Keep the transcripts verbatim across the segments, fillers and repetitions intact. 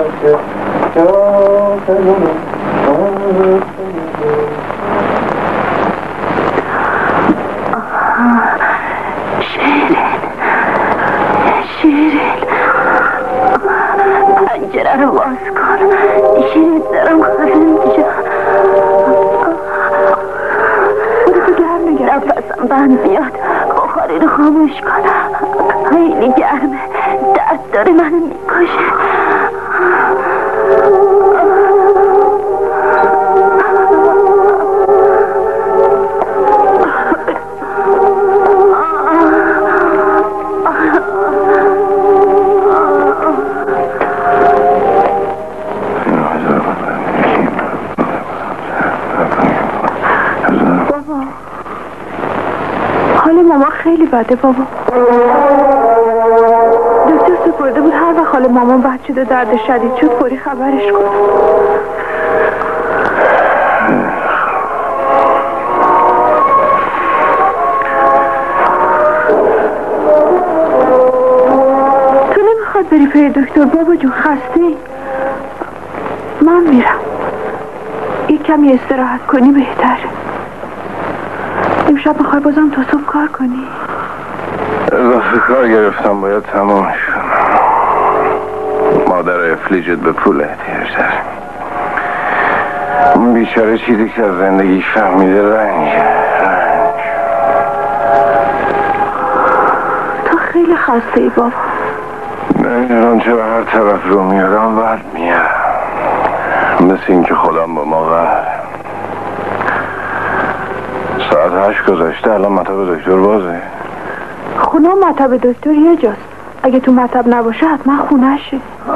پنجره رو باز کن. شیرین دارم خفه میشه. خودتو گرم نگرد. نفسم بند میاد. بخاری رو خاموش کن. خیلی گرمه. درد داره منو میکشه. خیلی بده بابا. دکتر سپرده بود هر وقت حال مامان بد شده درد شدید شد فوری خبرش کن. تو نمیخواد بری پی دکتر بابا جون؟ خسته ای؟ من میرم. یک کمی استراحت کنی بهتره. امشب میخوای بازم تا صبح کار کنی؟ اضافه کار گرفتم باید تمامش کنم. مادر افلیجت به پول احتیاج داره. اون بیچاره چیزی که از زندگیش فهمیده رنج رنج. تو خیلی خسته ای بابا. نمیدونم چرا هر طرف رو میارم بد میارم. مثل این که خودم با ما قهر. ساعت هشت گذاشته الان مطب دکتر بازه. خونه و مطب دکتر یه جاست. اگه تو مطب نباشه حتما خونه شه.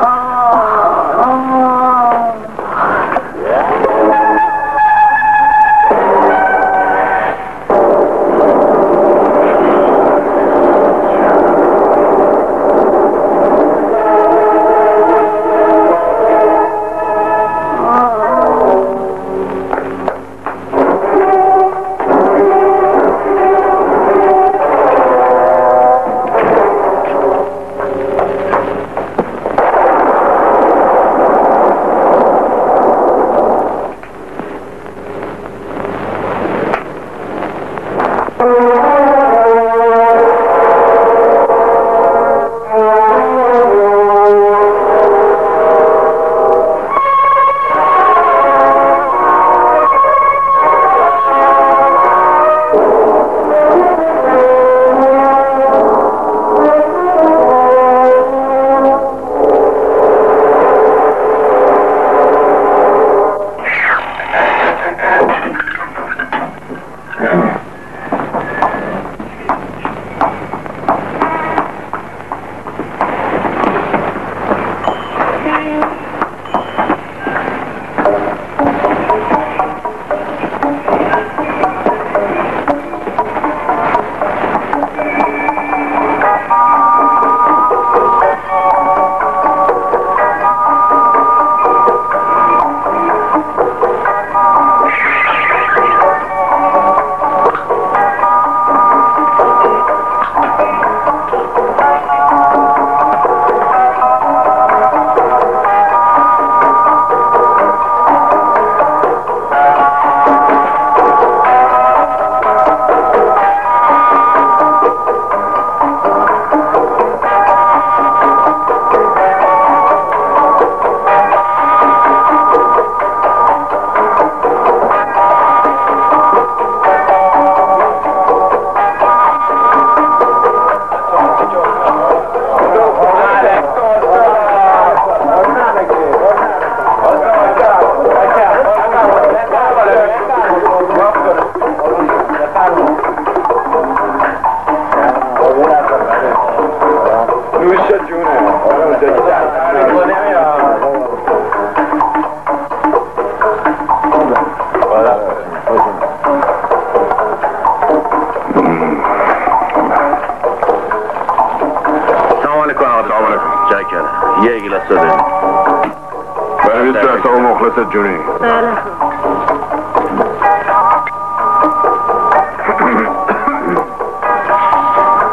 جونی بله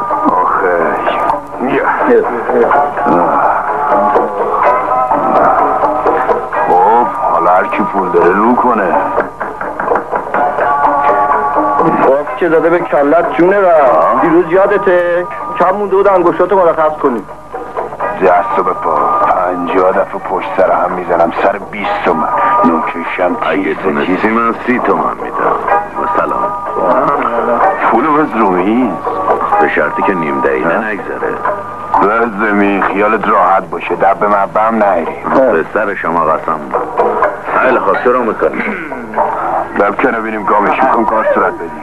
آخه یا شروع کنه. باز که زده به کلت جونه و دیروز یادته کم مونده بود انگشتاتو مرخص کنی. دستو به پا پنجاه دفعه پشت سر هم میزنم سر بیست تومن نوکشم اگه تونستی من سی تومن میدم و سلام. پولو بز رومیز به شرطی که نیم دقیقه نگذره. بزمی خیالت راحت باشه دب مبم نهیریم. به سر شما قسم. خیلی خواب چرا میکنی؟ دب که نبینیم گامش میکن کار صورت بدیم.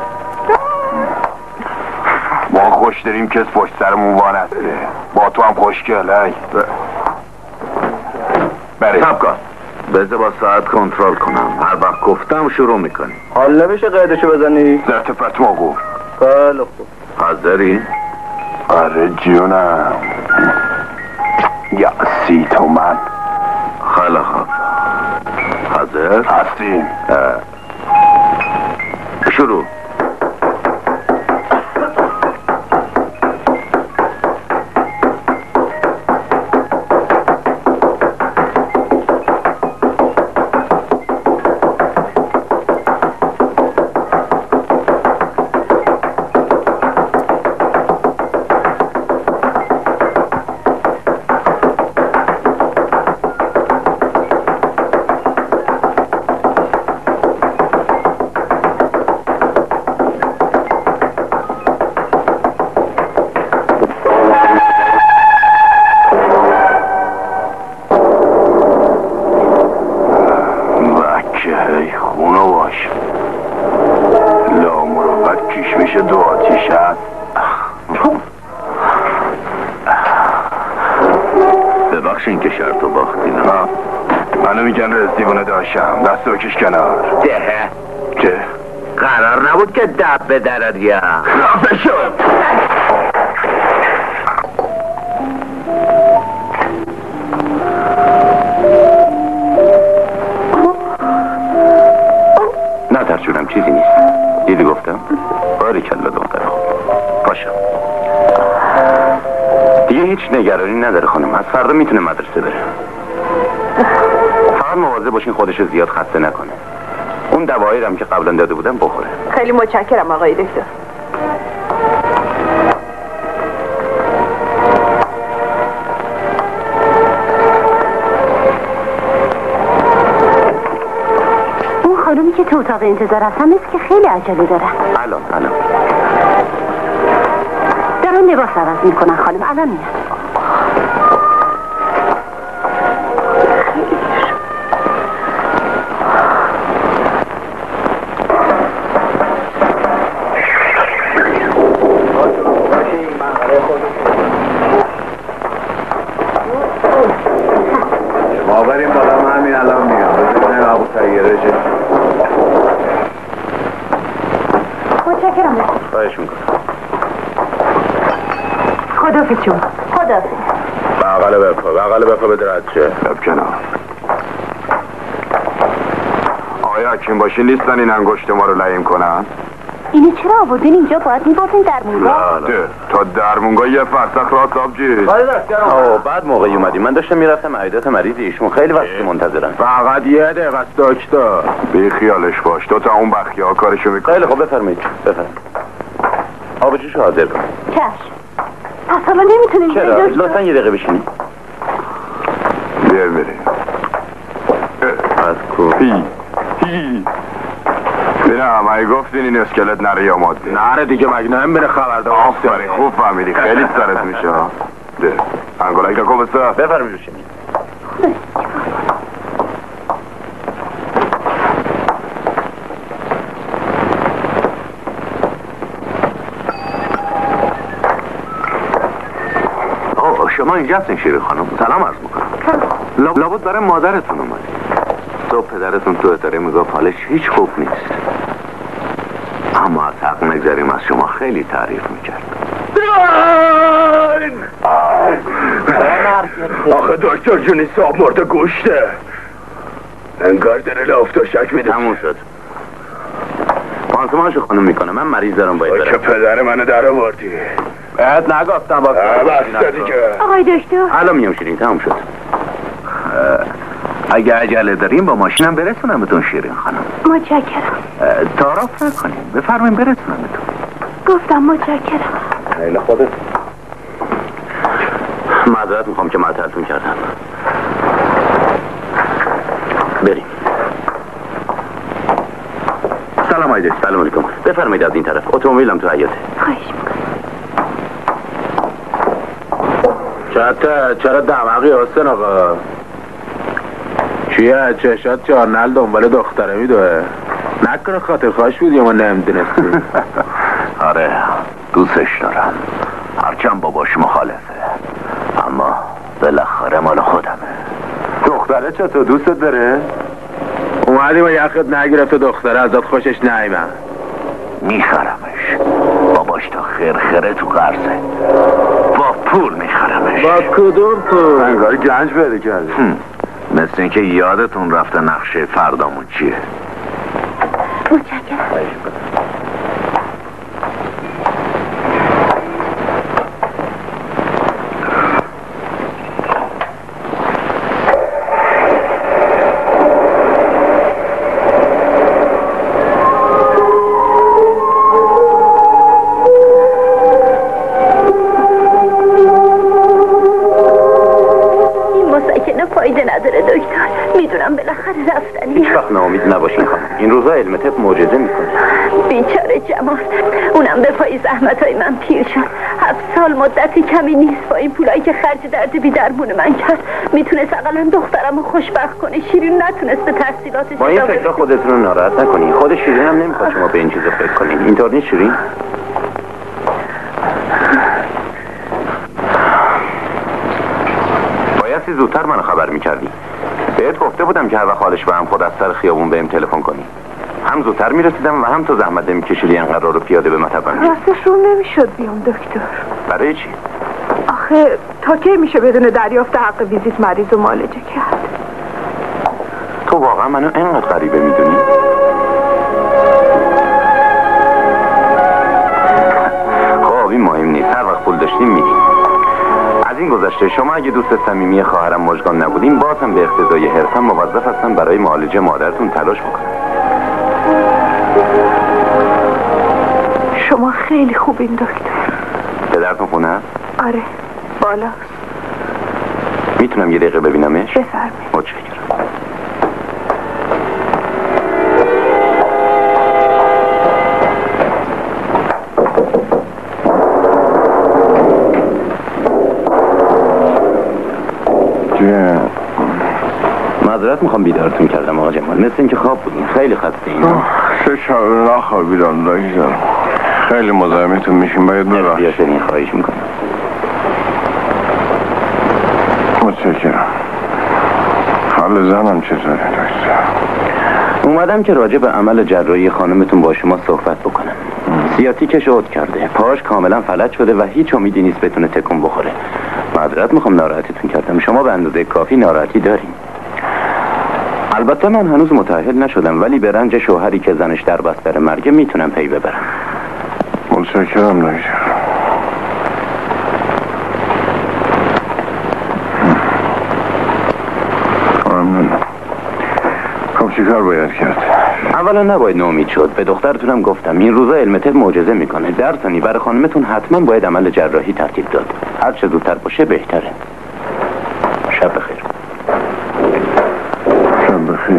ما خوش داریم کس پشت سرمون وانسته با تو هم خوشگل ای بره سب کن بذار با ساعت کنترل کنم. هر وقت گفتم شروع میکنی. حال نمیشه قیدشو بزنی؟ زرت پت مگو. خیلی خوب. حاضری؟ آره جونم. یا سی تومن. خیلی خوب. حاضر؟ هستیم. شروع. ببخشین که شرط و باختی نه. منو میگن رز دیوانه داشتم دست بکش کنار. ده چه؟ قرار نبود که دب به درد یا رافه شد. نه ترجونم چیزی نیست. دیدی گفتم باری کلا دختر خوب پاشا دیگه هیچ نگرانی نداره خانم. از فردا میتونه مدرسه بره. فقط مواظب باشین خودش زیاد خسته نکنه. اون دوایی هم که قبلا داده بودم بخوره. خیلی متشکرم آقای دکتر. اون خانومی که تو اتاق انتظار هستن مثل که خیلی عجله دارن. الان الان دارن لباس عوض میکنن خانم. الان میاد. ما بریم بالا همین الان میاد. بزنیم ابو سیاره جه. متشکرم. خواهش میکنم. خداحافظ جون. خداحافظ. بغل بپا بغل بپا بده رد شه. بب کنار. آیا حکیم باشی نیستن این انگشت ما رو لعیم کنن؟ اینو چرا آوردین اینجا؟ باید میبردین درمونگاه. ده تا درمونگاه یه فرسخ راست آبجی. آه بعد موقعی اومدیم من داشتم میرفتم عیادت مریض ایشون خیلی وقتی منتظرن. فقط یه دقیقه است دکتر. بی خیالش باش تو تا اون بخی ها کارشو میکنه. خیلی خوب بفرمایید بفرمایید. آبجیشو حاضر کن. چشم. پس حالا نمیتونیم چرا؟ لطفا یه دقیقه بشینی. بیا بریم. از کو؟ هی هی بینم اگه گفتین این اسکلت نره یا ماده نره دیگه مگه نهم بره خبرده. آفرین خوب فهمیدی خیلی سرت میشه. ده انگولک نکن بسته. بفرمایید بشینید. شما اینجا هستین شیری خانم. سلام عرض میکنم. لابد برای مادرتون اومدی. صبح پدرتون تو اتاره میگفت حالش هیچ خوب نیست، اما از حق نگذاریم از شما خیلی تعریف میکرد. آخه دکتر جونی صاحب مرده گوشته انگار داره لافتو شک میده. تموم شد. پانسمانشو خانم میکنه. من مریض دارم باید برم. که پدر منو در آوردی. باید نگفتم با بسته دیگه. آقای دکتر الان میام شیرین. تموم شد. اگه عجله داریم با ماشینم برسونم بهتون شیرین خانم. متشکرم. تعارف نکنیم، بفرمایید برسونم بهتون. گفتم متشکرم. خیلی خودت. معذرت میخوام که معطلتون کردم. بریم. سلام علیکم. سلام علیکم. بفرمایید از این طرف. اتومبیلم تو حیاته. خواهش میکنم. چرا چرا دماغی حسین آقا؟ چیه چشات چارنل دنبال دختره میدوه؟ نکنه خاطر خواهش بود یا ما نمیدونستی؟ آره دوستش دارم، هرچند باباش مخالفه، اما بالاخره مال خودمه. دختره چطور دوستت داره؟ اومدی با یخت نگرفت و دختره ازت خوشش نیمن. میخرمش، باباش تا خرخره تو قرضه، با پول میخرمش. با کدوم پول؟ انگار گنج پیدا کردی. مثل اینکه یادتون رفته نقشه فردامون چیه. متشکرم. ناامید نباشین خانم، این روزا علم طب معجزه میکنه. بیچاره جمال، اونم به پای زحمتای من پیر شد. هفت سال مدتی کمی نیست با این پولایی که خرج درد بی درمون من کرد. میتونست اقلا دخترمو خوشبخت کنه. شیرین نتونست به تحصیلاتش با این فکرها خودتون رو ناراحت نکنین. خود شیرین هم نمیخواد شما به این چیزا فکر کنین. اینطور نیست شیرین؟ بایستی زودتر منو خبر میکردی. بهت گفته بودم که هر وقت حالش به هم خود از سر خیابون بهم تلفن کنی. هم زودتر میرسیدم و هم تو زحمت نمیکشیدی اینقدر رو پیاده به مطب بندی. راستش رو نمیشد بیام دکتر. برای چی؟ آخه تا کی میشه بدون دریافت حق ویزیت مریض و معالجه کرد؟ تو واقعا منو اینقدر غریبه میدونی؟ خب این مهم نیست، هر وقت پول داشتیم میگیم. از این گذشته شما اگه دوست صمیمی خواهرم مژگان نبودین، باز هم به اقتضای حرفم موظف هستم برای معالجه مادرتون تلاش بکنم. شما خیلی خوبین دکتر. پدرتون خونه هست؟ آره بالاست. میتونم یه دقیقه ببینمش؟ بفرمایید. متشکرم. معذرت میخوام بیدارتون کردم آقا جمال، مثل اینکه خواب بودین. خیلی خسته این. سه شب نخوابیدم داشتم. خیلی مزاحمتون میشیم، باید ببخش. بیا شدین، خواهش میکنم. متشکرم. حال زنم چطوره دکتر؟ اومدم که راجع به عمل جراحی خانمتون با شما صحبت بکنم. سیاتیکش عود کرده، پاش کاملا فلج شده و هیچ امیدی نیست بتونه تکون بخوره. معذرت میخوام ناراحتتون کردم، شما به اندازه کافی ناراحتی دارین. البته من هنوز متأهل نشدم، ولی به رنج شوهری که زنش در بستر مرگه میتونم پی ببرم. متشکرم دکتر. ممنون. خب چیکار باید کرد؟ اولا نباید ناامید شد. به دخترتونم گفتم این روزا علم طب معجزه میکنه. در ثانی برای خانمتون حتما باید عمل جراحی ترتیب داد. هر چه زودتر باشه بهتره. شب بخیر. شب بخیر.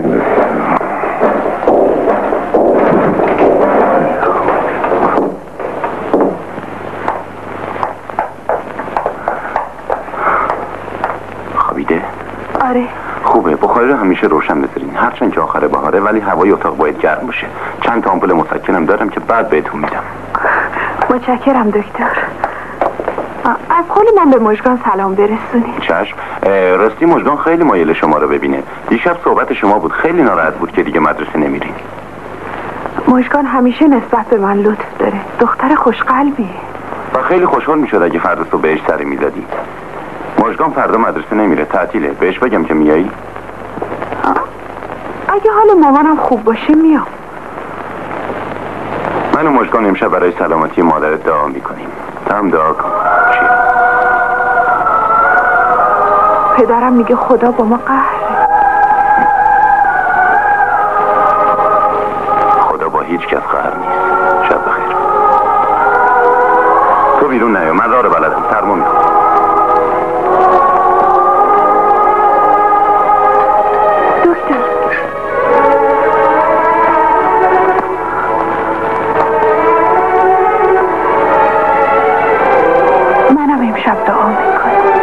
خوابیده؟ آره. خوبه، بخاری رو همیشه روشن بذارین. هرچند که آخر بهاره ولی هوای اتاق باید گرم باشه. چند تا آمپول مسکنم دارم که بعد بهتون میدم. متشکرم دکتر. از قول من به مژگان سلام برسونید. چشم. راستی مژگان خیلی مایل شما رو ببینه. دیشب صحبت شما بود، خیلی ناراحت بود که دیگه مدرسه نمیرین. مژگان همیشه نسبت به من لطف داره. دختر خوشقلبیه. و خیلی خوشحال میشد اگه فردا صبح بهش سری میدادی. مژگان فردا مدرسه نمیره، تعطیله. بهش بگم که میایی؟ اگه حال مامانم خوب باشه میام. من و مژگان امشب برای سلامتی مادرت دعا میکنیم. هم دعا کن. پدرم میگه خدا با ما قهره. هیچ کس قهر نیست. شب بخیر. تو بیرون نیا، من راه رو بلدم. سرما میخوام. دکتر منم امشب دعا میکنم.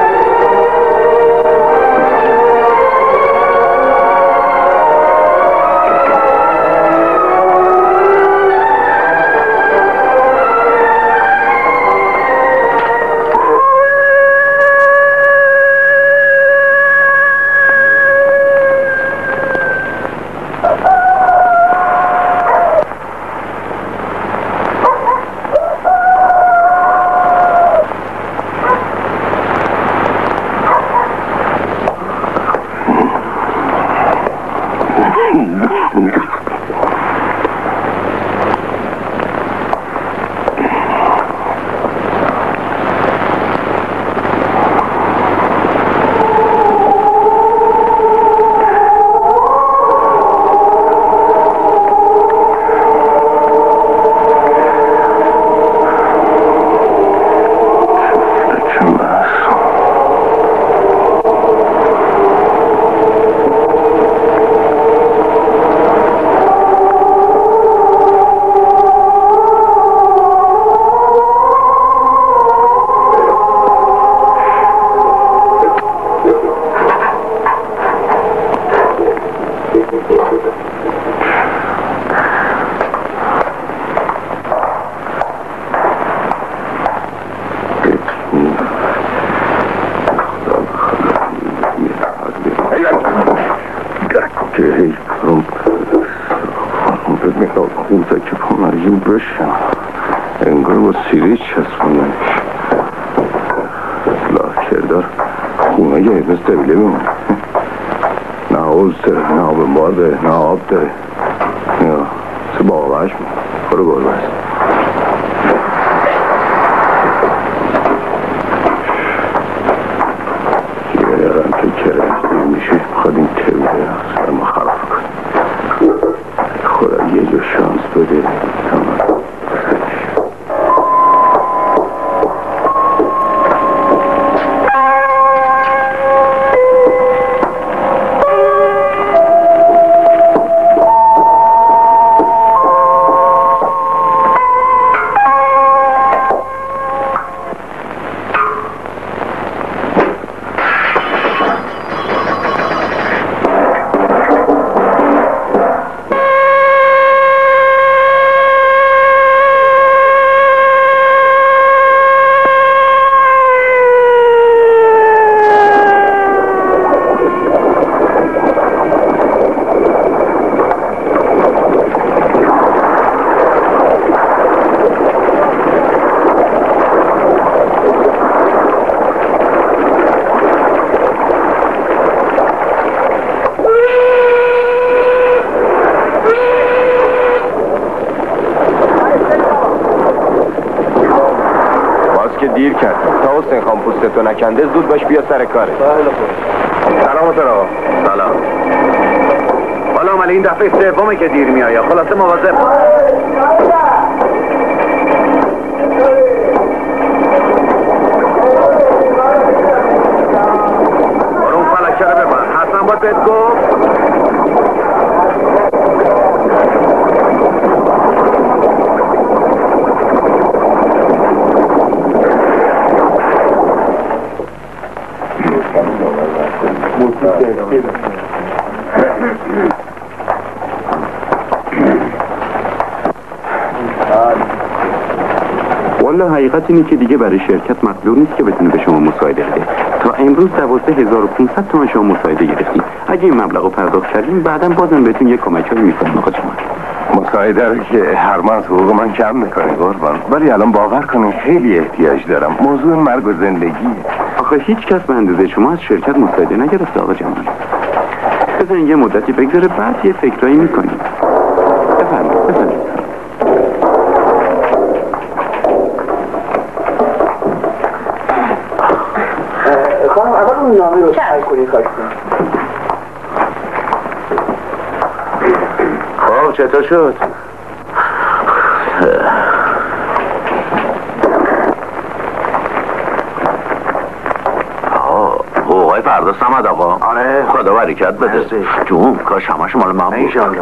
انگار با سیری چسبونه لاکردار خونه یه مثل دویله میمونه. نه حوز داره، نه آب بار داره، نه آب داره. یا سه باقش میمونه. خورو گربه است. یه یارم که کرنج دیر میشه بخواد این تویله سر ما خراب کنه. خدا یه جو شانس بده تمام. دیر کرد تا حسین خان پوستتو نکنده زود باش بیا سر کاره. سلام حسین آقا. سلام. حالا عمل این دفعه سومه که دیر میای، خلاصه مواظب. برو اون فلکه رو ببند. حسن باید بهت گفت والا حقیقت اینه که دیگه برای شرکت مطلوب نیست که بتونه به شما مساعده بده. تا امروز دوازده هزار و پونصد تومن شما مساعده گرفتیم. اگه این مبلغ رو پرداخت کردیم بعداً بازم بهتون یه کمکایی میکنیم آقا جان. مساعده رو که هر ماه از حقوق من کم میکنه قربان، ولی الان باور کنین خیلی احتیاج دارم. موضوع مرگ و زندگی. آخه هیچ کس به اندازه شما از شرکت مساعده نگرفته آقا جان. بذارین یه مدتی بگذره بعد یه فکرایی میکنیم. بفرمایید بفرمایید. خانم اول اون نامه رو سعی کنید خواستم. خب چطور شد؟ صمد آقا؟ آره. خدا برکت بده. جون کاش همش مال من بود. انشالله.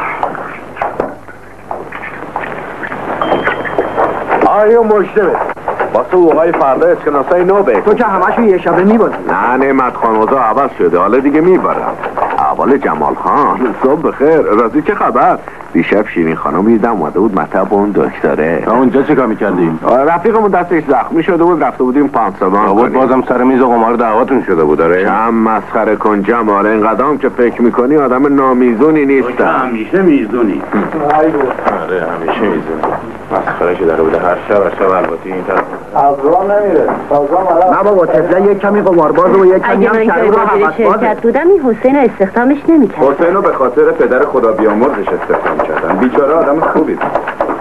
آیا مجتمع واسه اوقای فردا اسکناسای نو به تو که همشون یه شبه میبازی. نه نعمت خان اوضاع عوض شده، حالا دیگه میبرم. اول جمال خان صبح بخیر. رازی چه خبر؟ دیشب شیرین خانم دیدم اومده بود مطب اون دکتره. تا اونجا چه کار میکردیم؟ رفیقمون دستش زخمی شده بود، رفته بودیم پانسمان بود بازم سر میز قمار دعواتون شده بود. داره چم مسخره کن جمال، اینقدرام که فکر میکنی آدم نامیزونی نیستم. همیشه میزونی. آره همیشه میزونی. مسخره شده بوده هر شب هر شب البته این طرف از راه نمیره. نه بابا طفله یک کمی قمارباز و یک کمی هم شروع رو حوض شرکت بودم این حسین رو استخدامش نمی‌کرد. حسین رو به خاطر پدر خدا بیامرزش استخدام کردن. بیچاره آدم خوبی بود.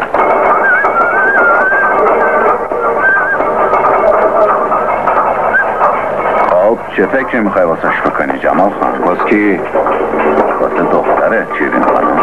خب چه فکر میخوای واسش بکنی جمال خان؟ باز کی؟ واسه دختره شیرین خانم.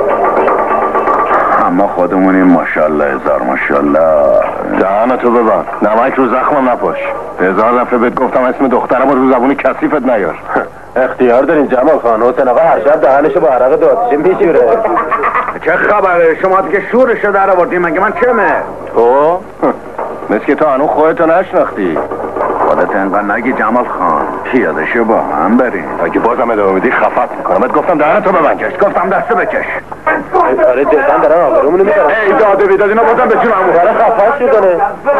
اما خودمونیم ماشاءالله هزار ماشاءالله. دهانتو ببند، نمک رو زخمم نپاش. هزار دفعه بهت گفتم اسم دخترم رو زبون کثیفت نیار. اختیار دارین جمال خان. حسین آقا هر شب دهنشو با عرق دو آتیشه میشوره. چه خبره؟ شما دیگه شورشو در آوردین، مگه من چمه؟ تو؟ مثل که تو هنو خودتو نشناختی. خودت انقدر نگی جمال خان. پیادشو با هم بریم. اگه بازم ادامه میدی خفت میکنم. بهت گفتم دهنتو ببنکش، گفتم دستو بکش. آره جدا دارن آبرومونو میبرن. ای داده بیداد اینا بازم به جون همون داره خفت شدنه.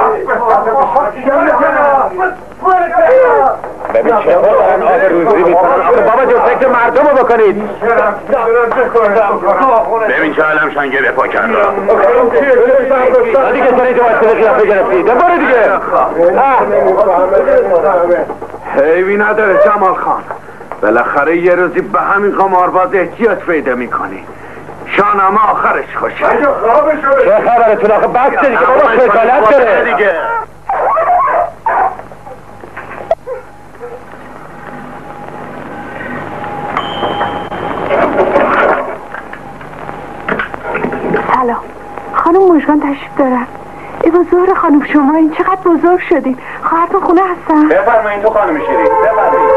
ببین چه دارن آبروزی میکنن. آخه بابا جو فکر مردم رو بکنید. ببین چه علم شنگه دفاع کرد. دیگه سری تو واسه قیافه گرفتی. برو دیگه. حیوی نداره جمال خان. بالاخره یه روزی به همین قمارباز احتیاج پیدا میکنی. شانم آخرش خوشه. چه خبرتون آخه بسته دیگه بابا خجالت داره دیگه. سلام خانم مژگان تشریف دارن. ای بزرگ خانم شما این چقدر بزرگ شدین. خواهرتون خونه هستن؟ بفرمایید تو خانم شیرین بفرمایید.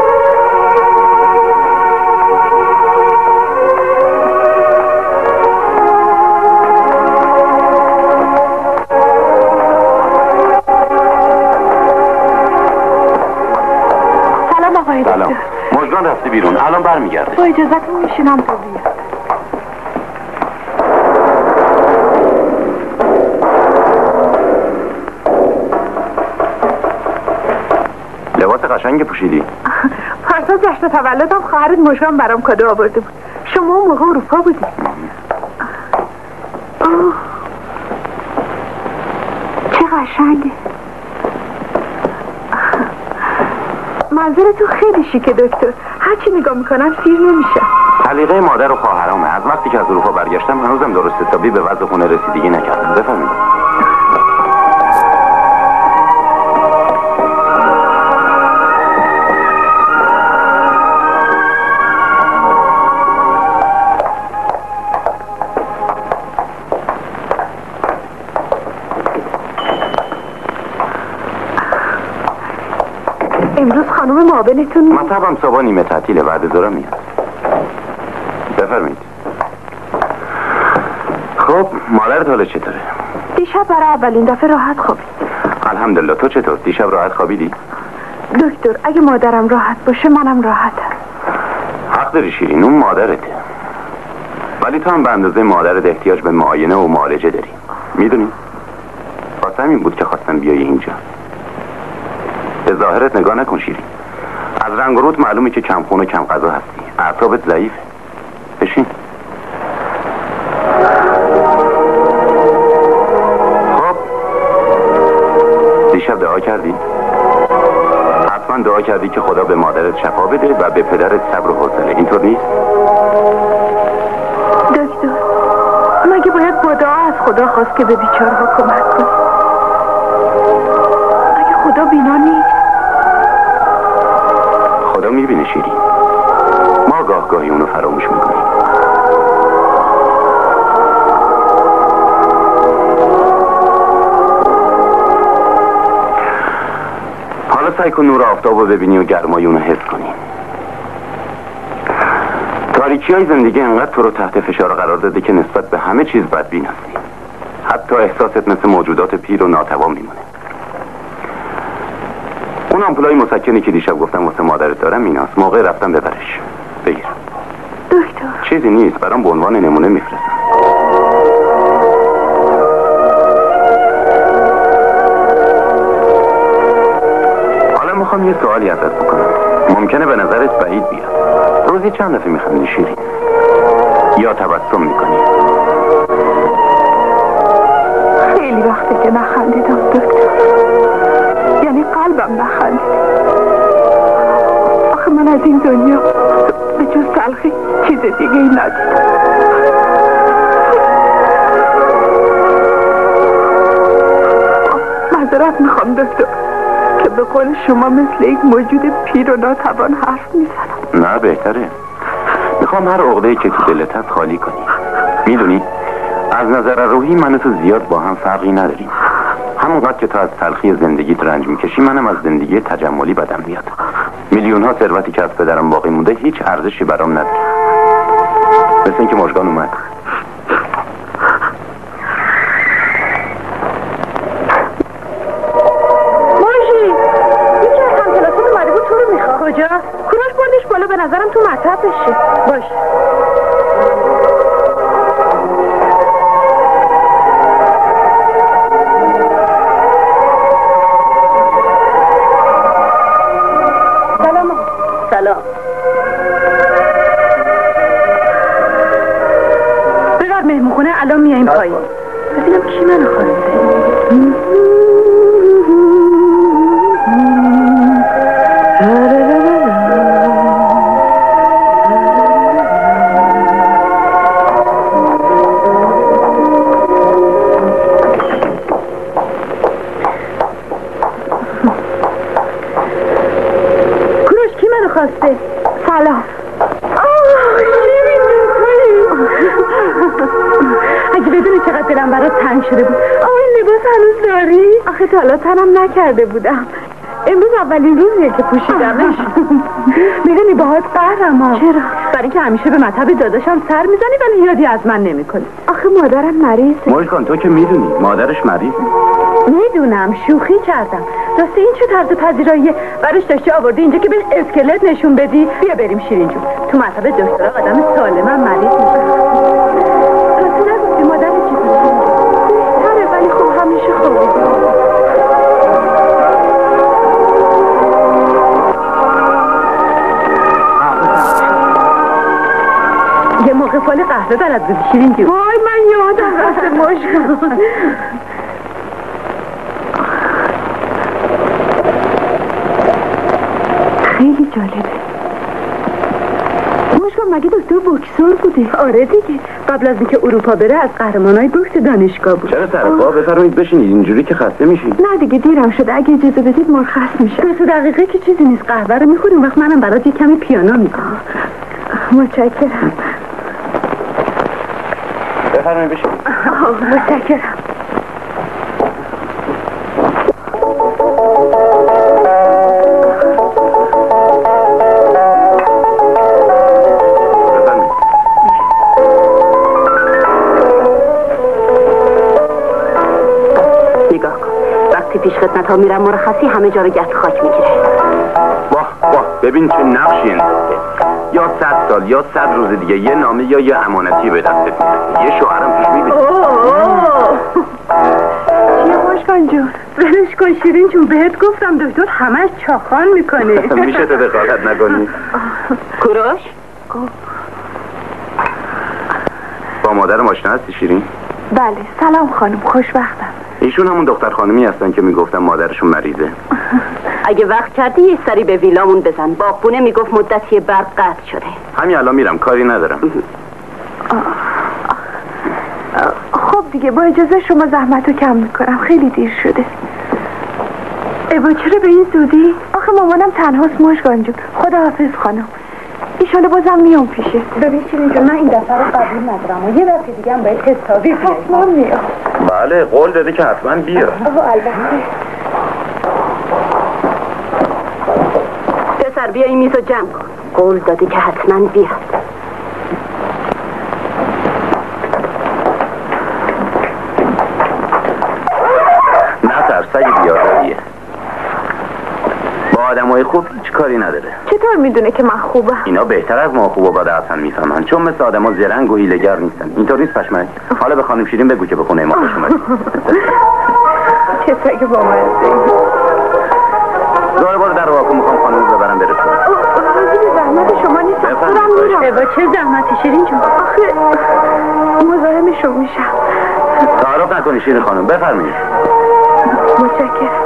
سلام آقای دکتر. سلام. مژگان رفته بیرون الان برمیگرده. با اجازتون میشینم تا بیاد. لباس قشنگ پوشیدی. پارسال جشن تولدم خواهرت مژگان برام کادو آورده بود. شما اون موقع اروپا بودی. چه قشنگه. منظرتون خیلی شیکه دکتر. هرچی نگاه میکنم سیر نمیشه. سلیقه مادر و خواهرامه. از وقتی که از اروپا برگشتم هنوزم درست حسابی به وضع خونه رسیدگی نکردم. بفرمایید. امروز خانم معاونتون مطبم صبح نیمه تعطیله بعد دورم میاد. بفرمایید. خب مادرت حالا چطوره؟ دیشب برای اولین دفعه راحت خوابید. الحمدلله. تو چطور؟ دیشب راحت خوابیدی؟ دکتر اگه مادرم راحت باشه منم راحتم. حق داری شیرین، اون مادرته. ولی تو هم به اندازه مادرت احتیاج به معاینه و معالجه داری. میدونی؟ واسه همین بود که خواستم بیای اینجا. به ظاهرت نگاه نکن شیرین. از رنگ و روت معلومه که کم خون و کم غذا هستی. اعصابت ضعیفه. بشین. خب دیشب دعا کردی؟ حتما دعا کردی که خدا به مادرت شفا بده و به پدرت صبر و حوصله. اینطور نیست؟ دکتر مگه باید با دعا از خدا خواست که به بیچاره‌ها کمک کنه؟ اگه خدا بینا نیست؟ خدا میبینه شیرین. ما گاه گاهی اونو فراموش میکنیم. حالا سعی کن نور آفتاب رو ببینی و گرمای اونو حس کنی. تاریکی های زندگی انقدر تو رو تحت فشار قرار داده که نسبت به همه چیز بدبین هستی. حتی احساست مثل موجودات پیر و ناتوان میمونه. اون آمپولای مسکنی که دیشب گفتم واسه مادرت دارم ایناست. موقع رفتم ببرش. بگیر. دکتر چیزی نیست، برام به عنوان نمونه میفرستم. حالا میخوام یه سوالی ازت بکنم. ممکنه به نظرت بعید بیاد. روزی چند دفعه میخندی شیرین؟ یا تبسم میکنی؟ خیلی وقته که نخندیدم دکتر، یعنی قلبم نخندید. آخه من از این دنیا به جز تلخی چیز دیگه ای ندیدم. معذرت میخوام دکتر که به قول شما مثل یک موجود پیر و ناتوان حرف میزنم. نه بهتره. میخوام هر عقده‌ای که تو دلت هست خالی کنی. میدونی از نظر روحی من و تو زیاد با هم فرقی نداریم. همونقدر که تو از تلخی زندگیت رنج میکشی منم از زندگی تجملی بدم میاد. میلیون ها ثروتی که از پدرم باقی مونده هیچ ارزشی برام نداره. مثل اینکه مژگان اومد. ماژی یکی از همکلاسان اومده بود تو رو میخواد. کجا؟ کوروش بردش بالا، به نظرم تو مطب بشی. باش. سلام. ببر مهمونخونه، الان میاییم پایین. ببینم کی منو خواسته. خواسته. سلام. اگه بدونی چقدر دلم برات تنگ شده بود. آه این لباس هنوز داری؟ آخه تا حالا تنم نکرده بودم. امروز اولین روزیه که پوشیدمش. میدونی باهات قهرم ها. چرا؟ برای اینکه همیشه به مطب داداشم سر میزنی ولی یادی از من نمیکنی. آخه مادرم مریضه. مژگان تو که میدونی مادرش مریضه. میدونم، شوخی کردم. راستی این چه طرز پذیراییه؟ برش داشتی آورده اینجا که به اسکلت نشون بدی. بیا بریم شیرین جون. تو مطب دکترا آدم سالمم مریض میشه. راستی نگفتی مادر چی بشه؟ بهتره ولی خب همیشه خوبه. یه موقع فال قهوه بلد بودی شیرین جون. وای من یادم رفته مژگان. خیلی جالبه. مژگان مگه دکتر بوکسور بوده؟ آره دیگه، قبل از اینکه اروپا بره از قهرمانای بوکس دانشگاه بود. چرا سرپا؟ بفرمایید بشینید، اینجوری که خسته میشی. نه دیگه دیرم شده، اگه اجازه بدید مرخص میشم. دو دقیقه که چیزی نیست، قهوه رو میخوریم وقت منم برات یه کمی پیانو میکنم. متشکرم. بفرمایید بشینید. متشکرم. پیش خدمت ها میرم مرخصی همه جا رو گرد خاک میگیره. واه واه ببین چه نقشی انداخته. یا صد سال یا صد روز دیگه یه نامه یا یه امانتی به دستت میرسه. یه شوهرم توش میبینی. چیه مژگان جون؟ ولش کن شیرین جون، بهت گفتم دکتر همش چاخان میکنه. میشه تو دخالت نکنی؟ کوروش؟ با مادرم آشنا هستی شیرین؟ بله سلام خانم، خوشبختم. ایشون همون دختر خانمی هستن که میگفتم مادرشون مریضه. اگه وقت کردی یه سری به ویلامون بزن. باغبونه میگفت مدتی برق قطع شده. همین الان میرم، کاری ندارم. خب دیگه با اجازه شما زحمت رو کم میکنم، خیلی دیر شده. ایوا چرا به این زودی؟ آخه مامانم تنهاست مژگان جون. خداحافظ خانم، ایشالا بازم میام پیشه. ببین شیرین جون، من این دفعه رو قبول ندارم و یه دفعه دیگه هم باید حسابی بیاییم. حتما میام. بله قول داده که حتما بیا. آه البته. زودتر بیا این میزو جمع کن. قول دادی که حتما بیاد. نه ترسایی بیاداییه. با آدمای خوب هیچ کاری نداره. چطور میدونه که من خوبم؟ اینا بهتر از ما خوب و بد اصلا میفهمن، چون مثل آدما زرنگ و هیله‌گر نیستن. اینطور نیست پشمک؟ حالا به خانم شیرین بگو که به خونه ما خوش اومدی. چه سگ با مزه. زاره بارو در واکن، میخوام خانم رو ببرم برسونم. حاضر زحمت شما نیستم، خودم میرم. با چه زحمتی شیرین جون؟ آخه مزاحمشون میشم. تعارف نکنی شیرین خانم، بفرمایید. متشکرم.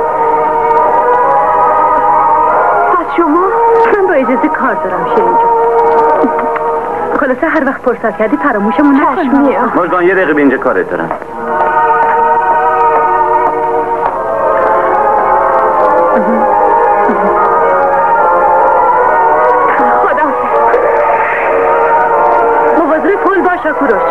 پس شما؟ من با اجازه کار دارم شیرین جون. خلاصه هر وقت فرصت کردی فراموشمون نکن. میام. مژگان یه دقیقه به اینجا کارت دارم. مواظب پل باش کوروش.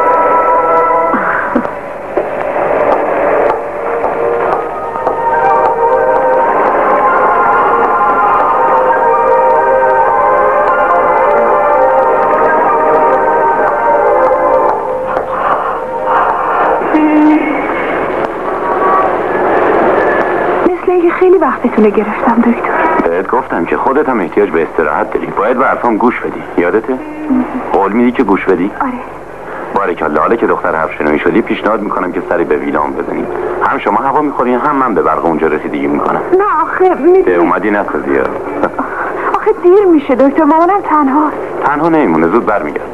خیلی وقتتونه گرفتم دکتر. بهت گفتم که خودت هم احتیاج به استراحت داری، باید به حرفام گوش بدی. یادته؟ قول میدی که گوش بدی؟ آره. باریکالله، حالا که دختر حرف شنوی شدی پیشنهاد میکنم که سری به ویلام بزنیم. هم شما هوا میخورین هم من به برق اونجا رسیدگی میکنم. نه آخه میدونی اومدی نسازی. آخه دیر میشه دکتر، مامانم تنهاست. تنها نمیمونه، زود برمیگرد.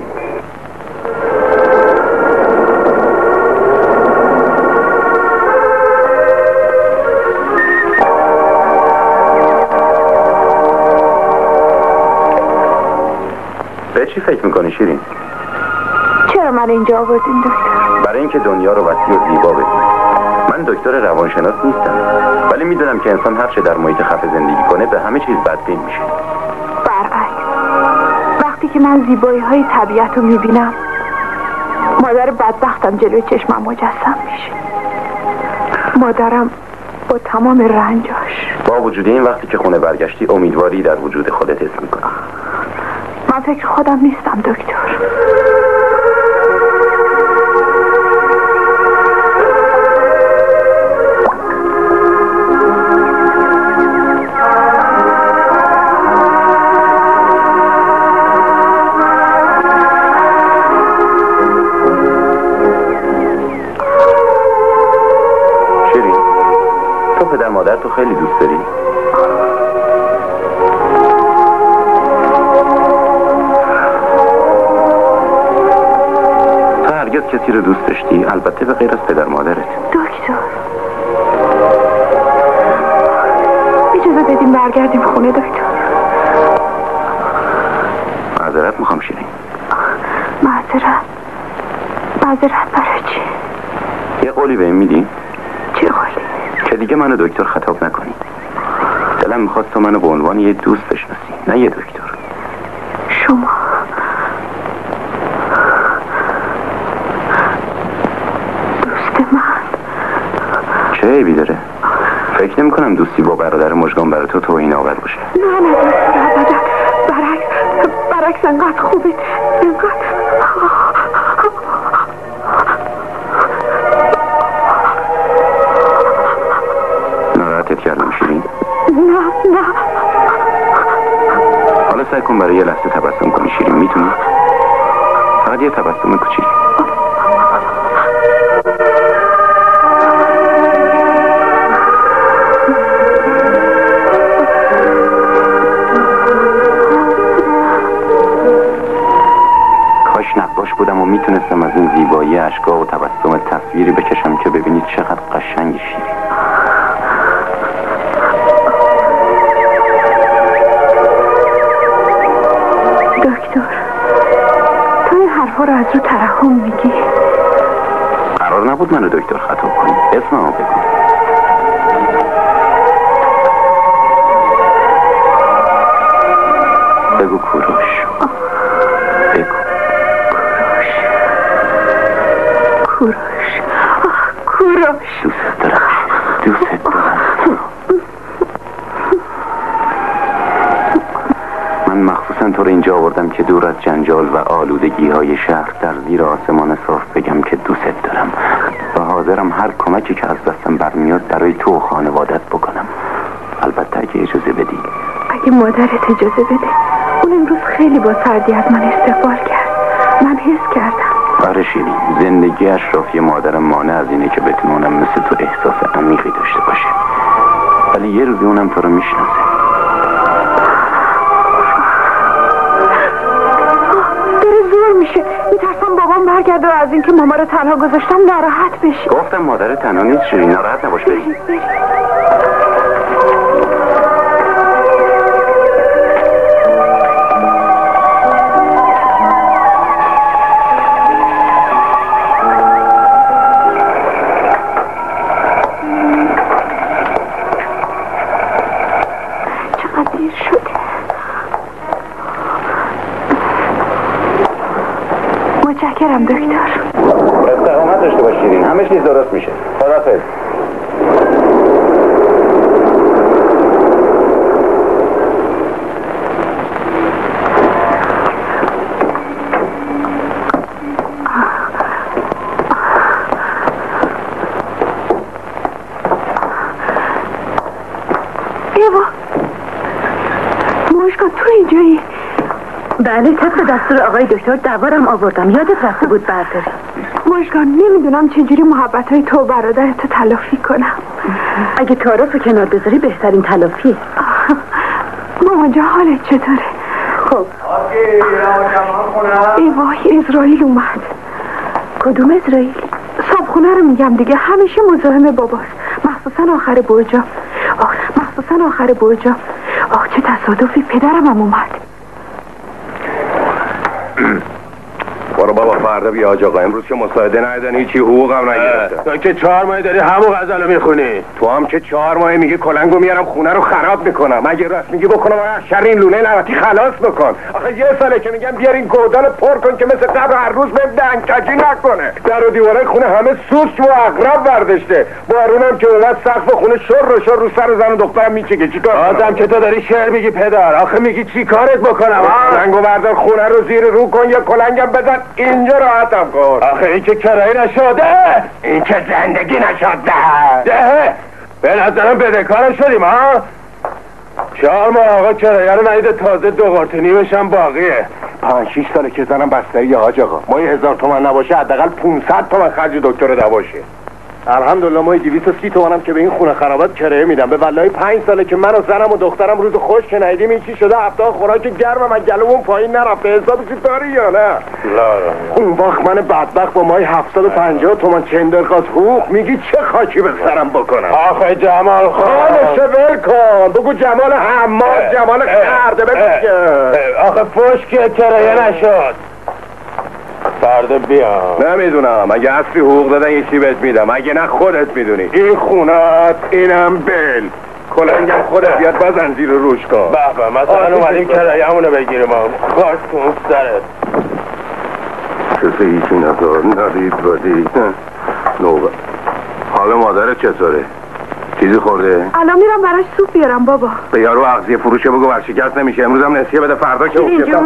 به چی فکر میکنی شیرین؟ چرا من اینجا آوردین دکتر؟ برای اینکه دنیا رو وسیع و زیبا ببینی. من دکتر روانشناس نیستم، ولی میدونم که انسان هر چه در محیط خفه زندگی کنه به همه چیز بدبین میشه. برعکس، وقتی که من زیبایی های طبیعت رو میبینم مادر بدبختم جلوی چشمم مجسم میشه. مادرم با تمام رنجاش. با وجود این وقتی که خونه برگشتی امیدواری در وجود خودت حس میکنی. من فکر خودم نیستم دکتر. شیرین، تو پدر مادر تو خیلی دوست داری؟ کسی رو دوست داشتی؟ البته به غیر از پدر مادرت. دکتر اجازه بدیم برگردیم خونه دکتر. معذرت میخوام شیرین. معذرت؟ معذرت برای چی؟ یه قولی بهم میدی؟ چه قولی؟ که دیگه منو دکتر خطاب نکنی. دلم میخواست تو منو به عنوان یه دوست بشناسی، نه یه دکتر. شما چه عیبی داره؟ فکر نمی کنم دوستی با برادر مژگان برای تو توهین آور باشه. نه نه دکتر ابدا، برعکس برعکس انقدر خوبه، انقدر. ناراحتت کردم شیرین؟ نه نه. حالا سعی کن برای یه لحظه تبسم کنی شیرین، میتونی؟ فقط یه تبسم کوچیک. نقاش بودم و میتونستم از این زیبایی اشکا و تبسم تصویری بکشم که ببینید چقدر قشنگ شیرین. دکتر تو این حرفا رو از رو ترحم میگی؟ قرار نبود منو دکتر خطاب کنی. اسممو بگو. بگو کوروش. بگو کوروش. آه کوروش. دوست دارم، دوست دارم. من مخصوصا تو رو اینجا آوردم که دور از جنجال و آلودگی های شهر در زیر آسمان صاف بگم که دوست دارم و حاضرم هر کمکی که از دستم برمیاد برای تو و خانوادت بکنم. البته اگه اجازه بدی. اگه مادرت اجازه بده. اون امروز خیلی با سردی از من استقبال کرد. من حس کردم. آره شیرین، زندگی اشرافی مادرم مانع از اینه که بتونه اونم مثل تو احساس عمیقی داشته باشه، ولی یه روزی اونم تو رو میشناسه. داره زور میشه. میترسم بابام برگرده و از اینکه ماما رو تنها گذاشتم ناراحت بشه. گفتم مادر تنها نیست شیرین، ناراحت نباش. بریم متشکرم دکتر. استقامت داشته باش شیرین، همه چیز درست میشه. خداحافظ. ایوا مشکا تو اینجایی؟ بله، طبق دستور آقای دکتر دوارم آوردم. یادت رفته بود برداری. مشکان نمیدونم چجوری محبت های تو برادرتو تلافی کنم. اگه تعارف رو کنار بذاری بهترین تلافیه. ماما جا حالت چطوره؟ خب ای وای اسرائیل اومد. کدوم اسرائیل؟ صابخونه رو میگم دیگه، همیشه مزاحم باباست، مخصوصا آخر برجا. آخ مخصوصا آخر برجا. آخ چه تصادفی، پدرم هم اومد. برو بابا فردا بیا حاج آقا. امروز که مساعده ندادن هیچی، حقوقم نگرفتن. تو که چهار ماه داری همون غزلو میخونی. تو هم که چهار ماه میگی کلنگو میارم خونه رو خراب میکنم. اگه راست میگی بکنم شر این لونه لعنتی خلاص بکن. آخه یه ساله که میگم بیار این گودال پر کن که مثل قبل هر روز بهم دنگکجی نکنه. در و دیوارای خونه همه سوسک و عقرب برداشته. بارونم که اومد سقف خونه شر رو شر رو سر زن و دخترم میچگه. چیکار آدم که تو داری شعر میگی پدر. آخه میگی چیکارت بکنم؟ کلنگو بردار خونه رو زیر رو کن یا کلنگم بزن اینجا راحتم کن. آخه این که کرایه نشده، این که زندگی نشده. ده به نظرم بدهکارم شدیم ها. چهار ماه آقا کرایه رو ندیده، تازه دو قرط نیمش هم باقیه. پنج شیش ساله که زنم بستری حاج آقا. ما یه هزار تومن نباشه حداقل پونصد تومن خرج دکتر نباشه. الحمدلله ما دویست و سی تومنم که به این خونه خرابات کرایه میدم. به والله پنج ساله که من و زنم و دخترم روز خوش که ندیدیم این چی شده. هفته خوراک گرمم از گلومون پایین نرفته. حسابی داری یا نه؟ لا اون وقت من بدبخت با مای هفتصد و پنجاه تومن چندرقاس حقوق میگی چه خاکی به سرم بکنم؟ آخه جمال خانش ول کن. بگو جمال حماد، جمال خرده بگو. آخه فوش که کرایه نشد. فردا بیا. نمیدونم، اگه اصلی حقوق دادن یه چی بهت میدم، اگه نه خودت میدونی. این خونت، اینم بل کلنگم خودت بیاد بزن زیر روش کن. به به مثلا اومدیم کرایه همونو بگیریم. خاک تون سرت کسی هیچی ندار ندید بدید نوبه. حالا مادرت چطوره؟ چیزی خورده؟ الان میرم براش سوپ بیارم بابا. به یارو اغذیه فروشه بگو ورشکست نمیشه. امروز هم نسیه بده، فردا که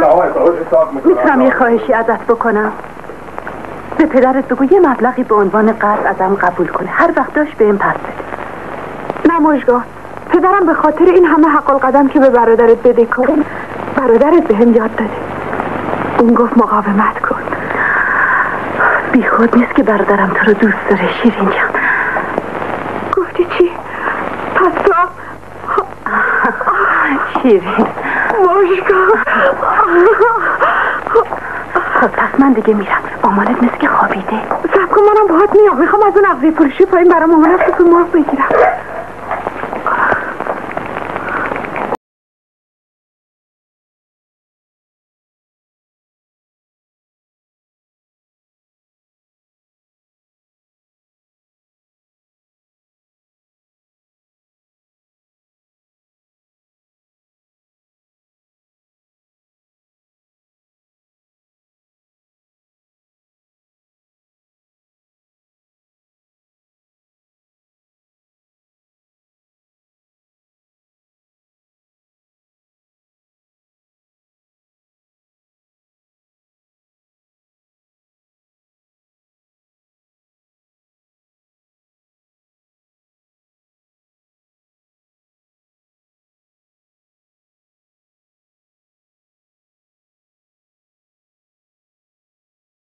میتونم یه خواهشی ازت بکنم؟ به پدرت بگو یه مبلغی به عنوان قرض ازم قبول کنه، هر وقت داشت بهم پس بده. نه مژگان، پدرم به خاطر این همه حق القدم که به برادرت بده کن، برادرت بهم یاد داده. اون گفت مقاومت کن. بی خود نیست که برادرم تو رو دوست داره شیرین جان. گفتی چی؟ پس تو شیرین مژگان. خب پس من دیگه میرم. مامانت مثل که خوابیده. صبر کن منم باهات میام. میخوام از اون اغذیه فروشی پایین برام مامانم سوپ مرغ بگیرم.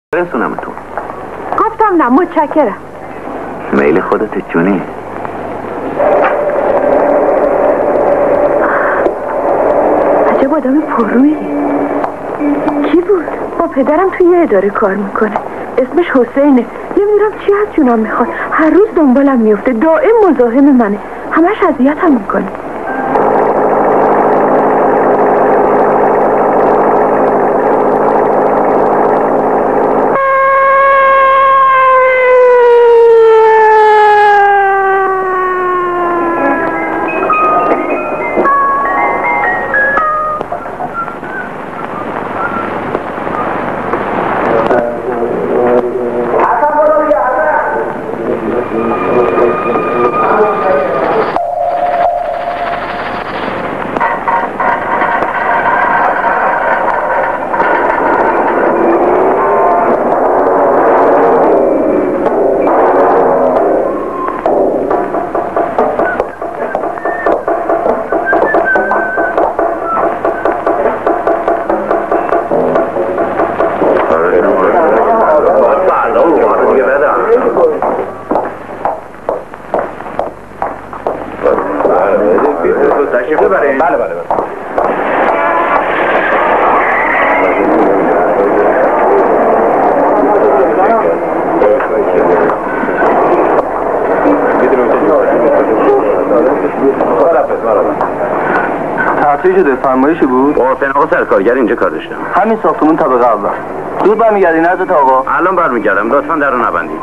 برسونمتون. گفتم نه متشکرم. میل خودت جونی. عجب آدم پررویی. کی بود؟ با پدرم توی یه اداره کار میکنه، اسمش حسینه. نمیدونم چی از جونم میخواد، هر روز دنبالم میفته، دائم مزاحم منه، همش اذیتم میکنه. فرمایشی بود؟ عرفان آقا سرکارگر اینجا کار داشتم. همین ساختمون طبقه اول. زود برمیگردین حضرت آقا؟ الان برمیگردم، لطفاً در رو نبندید.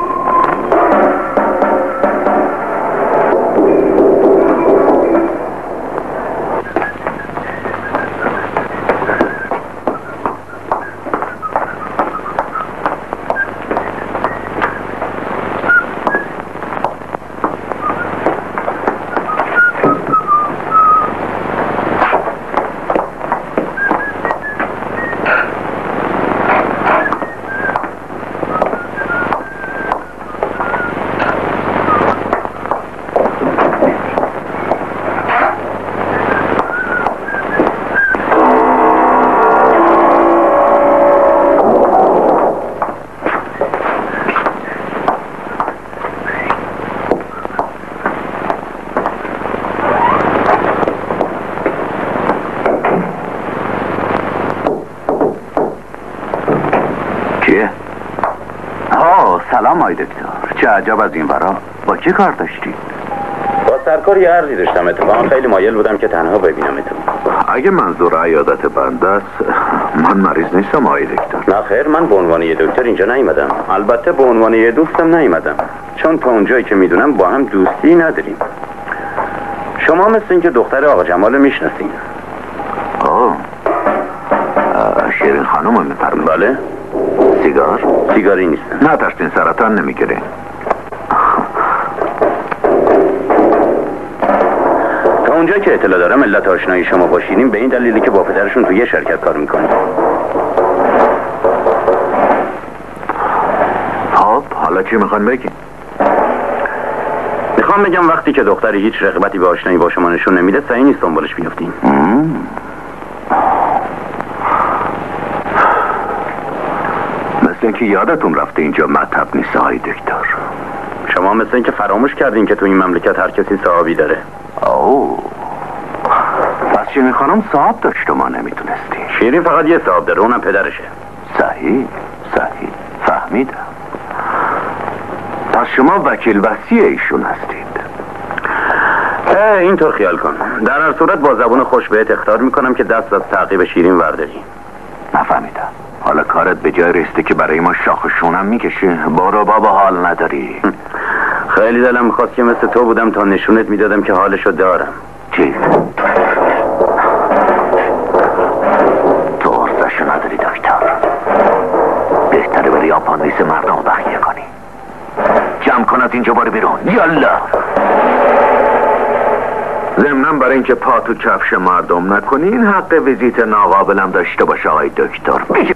سلام آی دکتر، چه عجب از این ورا، با چه کار داشتی؟ با سرکار یه عرضی داشتم، اتفاقا خیلی مایل بودم که تنها ببینمتون. اگه منظور عیادت بنده است، من مریض نیستم آی دکتر. نه خیر، من به عنوان یه دکتر اینجا نیومدم، البته به عنوان یه دوستم نیومدم، چون تا اونجایی که میدونم با هم دوستی نداریم. شما مثل این که دختر آقا جمال میشناسین. آه شیرین خانم میفرمایید؟ بله. سیگار؟ سیگاری نیستم. نه ترسین، سرطان نمیگیره. تا اونجا که اطلاع دارم علت آشنایی شما با شیرین به این دلیلی که با پدرشون توی یه شرکت کار میکنه. خب حالا چی میخوان بگی؟ میخوام بگم وقتی که دختری هیچ رغبتی به آشنایی با شما نشون نمیده، صحیح نیست دنبالش بیافتین. مثل اینکه یادتون رفته اینجا مطب نیست آقای دکتر. شما مثل اینکه فراموش کردین که تو این مملکت هر کسی صاحبی داره. اوه پس شیرین خانم صاحب داشت و ما نمیتونستیم. شیرین فقط یه صاحب داره، اونم پدرشه. صحیح صحیح فهمیدم. پس شما وکیل وصی ایشون هستید. اینطور خیال کن. در هر صورت با زبون خوش بهت اخطار میکنم که دست از تعقیب شیرین ورداری. نفهمیدم. حالا کارت به جای رسیده که برای ما شاخشونم میکشه. برو بابا، حال نداری. خیلی دلم میخواست که مثل تو بودم تا نشونت میدادم که حالشو دارم. چی؟ تو ارزشو نداری دکتر. بهتره بری آپاندیس مردم بخیه کنی. جمع کنات اینجا باره بیرون. یالا. ضمناً برای اینکه پا تو کفش مردم نکنی، این حق ویزیت ناقابلم داشته باشه آقای دکتر. بگه.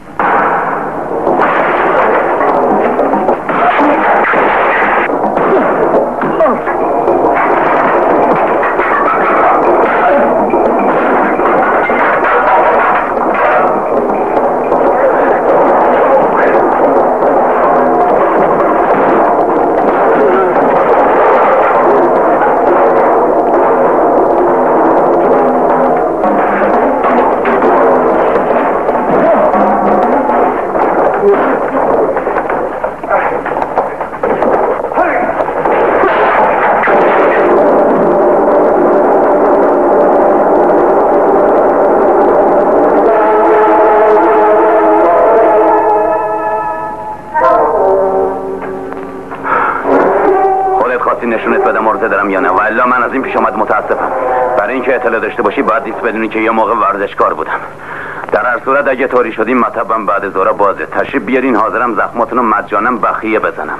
نشونت بدم مرده دارم یا نه، والا من از این پیش آمد متاسفم. برای اینکه اطلاع داشته باشی باید نیست بدونی که یه موقع ورزشکار بودم. در هر صورت اگه طوری شدیم مطبم بعد ظهر بازه، تشریف بیارین، حاضرم زخماتون رو مجانا بخیه بزنم.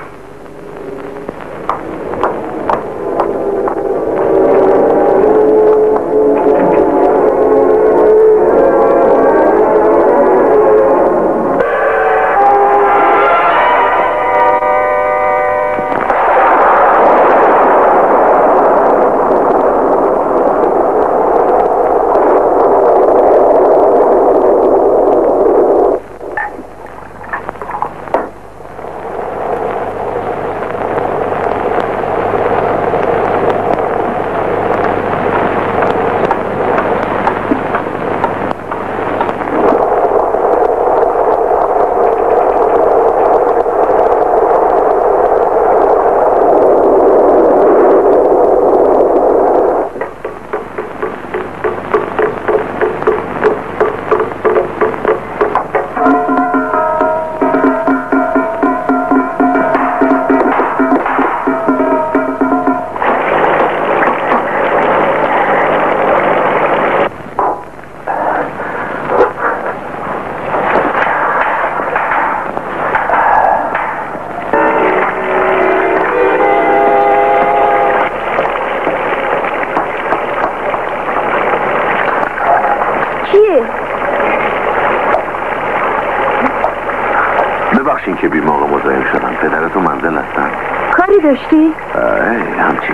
ببخشین که بی موقع مزاحم شدم. پدرتو منزل هستن؟ کاری داشتی؟ همچین.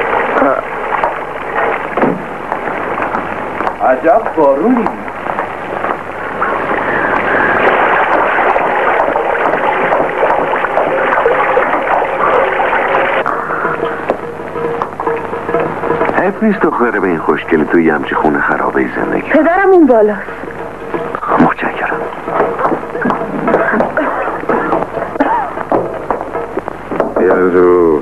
عجب بارونی. حیف نیست دختره به این خوشگلی توی همچی خونه خرابه زندگی. پدرم اون بالاست. متشکرم. یادو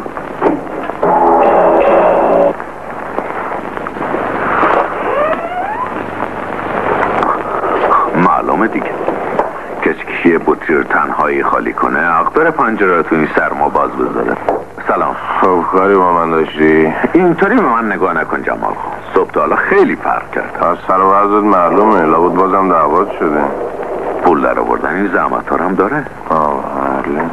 معلومه دیگه کسی که یه بطری رو تنهایی خالی کنه حق داره پنجره رو تو این سرما باز بذاره. سلام. خب کاری با من داشتی؟ اینطوری به من نگاه نکن جمال خان. صبح تا حالا خیلی فرق کرد. از سر و وضعت معلومه. لابد بازم دعوات شده. پول در آوردن این زحمت ها هم داره. آه بله.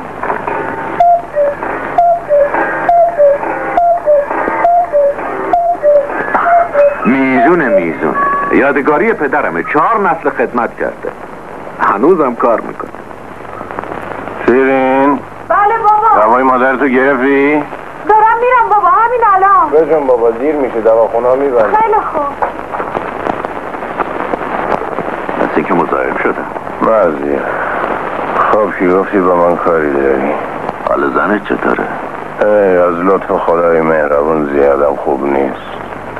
میزونه میزونه یادگاری پدرمه. چهار نسل خدمت کرده. هنوزم کار میکنه. شیرین. بله بابا. دوای مادرتو گرفتی؟ دارم میرم بابا، همین الان. بجون بابا دیر میشه، دواخونه ها میبنده. خیلی خوب. مثل که مزاحم شدم. مزیه. خب که گفتی با من کاری داری. حال زنت چطوره؟ ای از لطف خدای مهربون زیادم خوب نیست.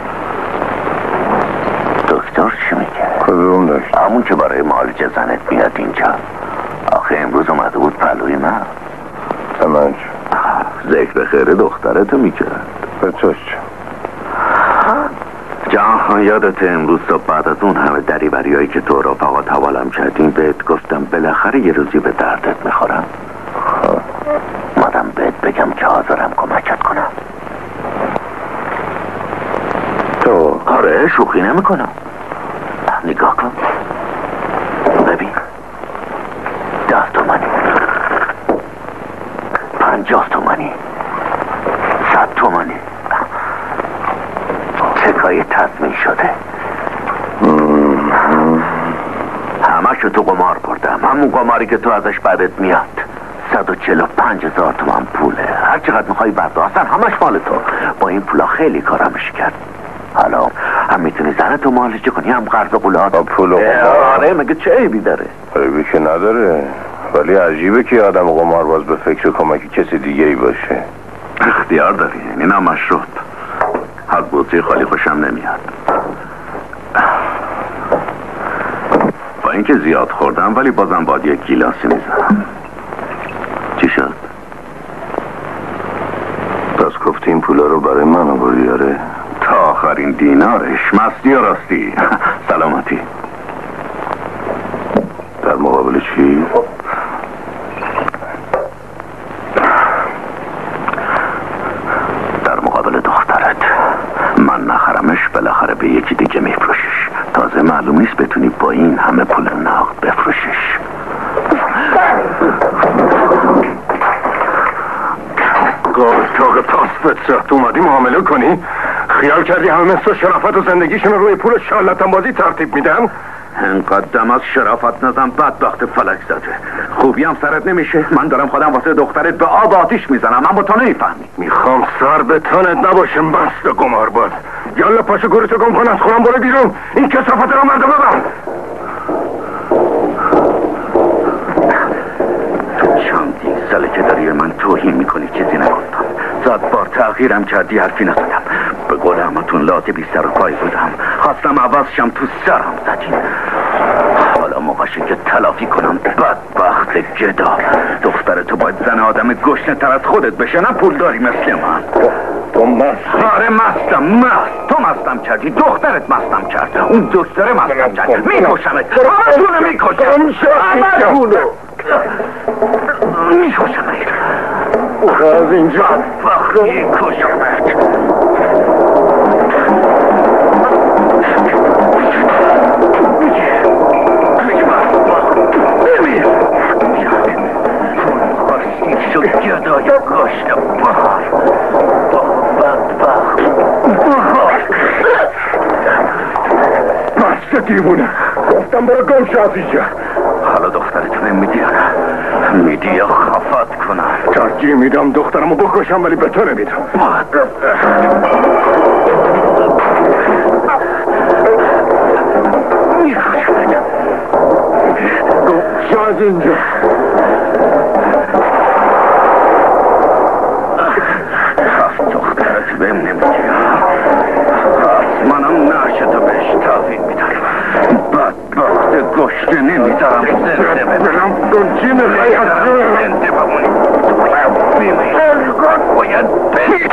دکتر چی میگه؟ کدوم دکتر؟ همون که برای معالجه زنت میاد اینجا. آخه امروز اومده بود پلوی من. من چه؟ ذکر خیره دخترتو میکرد. به تو چه؟ جان خان یادت امروز صبح بعد از اون همه دریوری هایی که تو رفقات حوالم کردیم بهت گفتم بالاخره یه روزی به دردت میخورم. مادم بهت بگم که حاضرم کمکت کنم. تو؟ آره شوخی نمیکنم. نگاه کن ببین. ده تومنی، پنجاه تومنی، صد تومنی. چکای تضمین شده. همه شو تو قمار بردم. همون قماری که تو ازش بعدت میاد. صد و چل و پنج هزار تومن پوله. هر چقدر میخوای برداشتن همش مال تو. با این پولا خیلی کارمش کرد. حالا هم میتونی زنتو معالجه کنی هم قرض قولات. پول و آره مگه چه عیبی داره؟ عیبی که نداره، ولی عجیبه که آدم قمار باز به فکر کمک کسی دیگه ای باشه. اختیار داری. این هم مشروط. حق بوتی خالی خوشم نمیاد. با اینکه زیاد خوردم ولی بازم باید یک گیلاسی میزنم. چی شد؟ پس گفتی این پولا رو برای من آوردی؟ آره تا آخرین دینارش. مستی و راستی. سلامتی. در مقابل چی؟ در مقابل دخترت. من نخرمش بالاخره به یکی دیگه میفروشش. تازه معلوم نیست بتونی با این همه پول نقد بفروشش. گاوتاق پاس فطرت اومدی معامله کنی؟ خیال کردی همه مثل شرافت و زندگیشون روی پول شالتن بازی ترتیب میدن؟ انقدر دم از شرافت نزن، بدبخت فلک زده. خوبی هم سرت نمیشه؟ من دارم خودم واسه دخترت به آب آتیش میزنم، من با تو نمیفهمی. میخوام سر به تنت نباشه مست قمار باز. یالا پاشو گورتو گم کن، از خونم برو بیرون. این کثافت رو مردم ببر. تو چندین ساله که داری من توهین میکنی، چیزی نگفتم. صد بار تغییرم کردی، حرفی نزدم. به قول همتون لاته بی سر و پای بودم، خواستم عوضشم، تو سرم زدین. حالا موقعشه که تلافی کنم. بدبخت گدا. دختر تو باید زن آدم گشنه تر از خودت بشه، نه پولداری مثل من. تو مستی؟ آره مستم، مست. تو مستم کردی، دخترت مستم کرد، اون دکتره مستم کرد. میکشمت، همه تونه میکشم، همه تونه میکشمت. از اینجا بدبخت میکشمت. شو گدای گشت بار بدبخت. بسته دیوونه، گفتم برو گم شو از اینجا. حالا دخترت نمیدی یا نه؟ میدی یا خفت کنم؟ ترجیح میدم دخترمو بکشم ولی به تو نمیدم. میکشمت. گم شو از اینجا. بهم نمیدی، از منم نرشتو بهش تحویل میدم. بدبخت گشته نمیذارم زنده بمونم. چی میخوایی از زنده بمونی؟ بیمیر باید بمیری.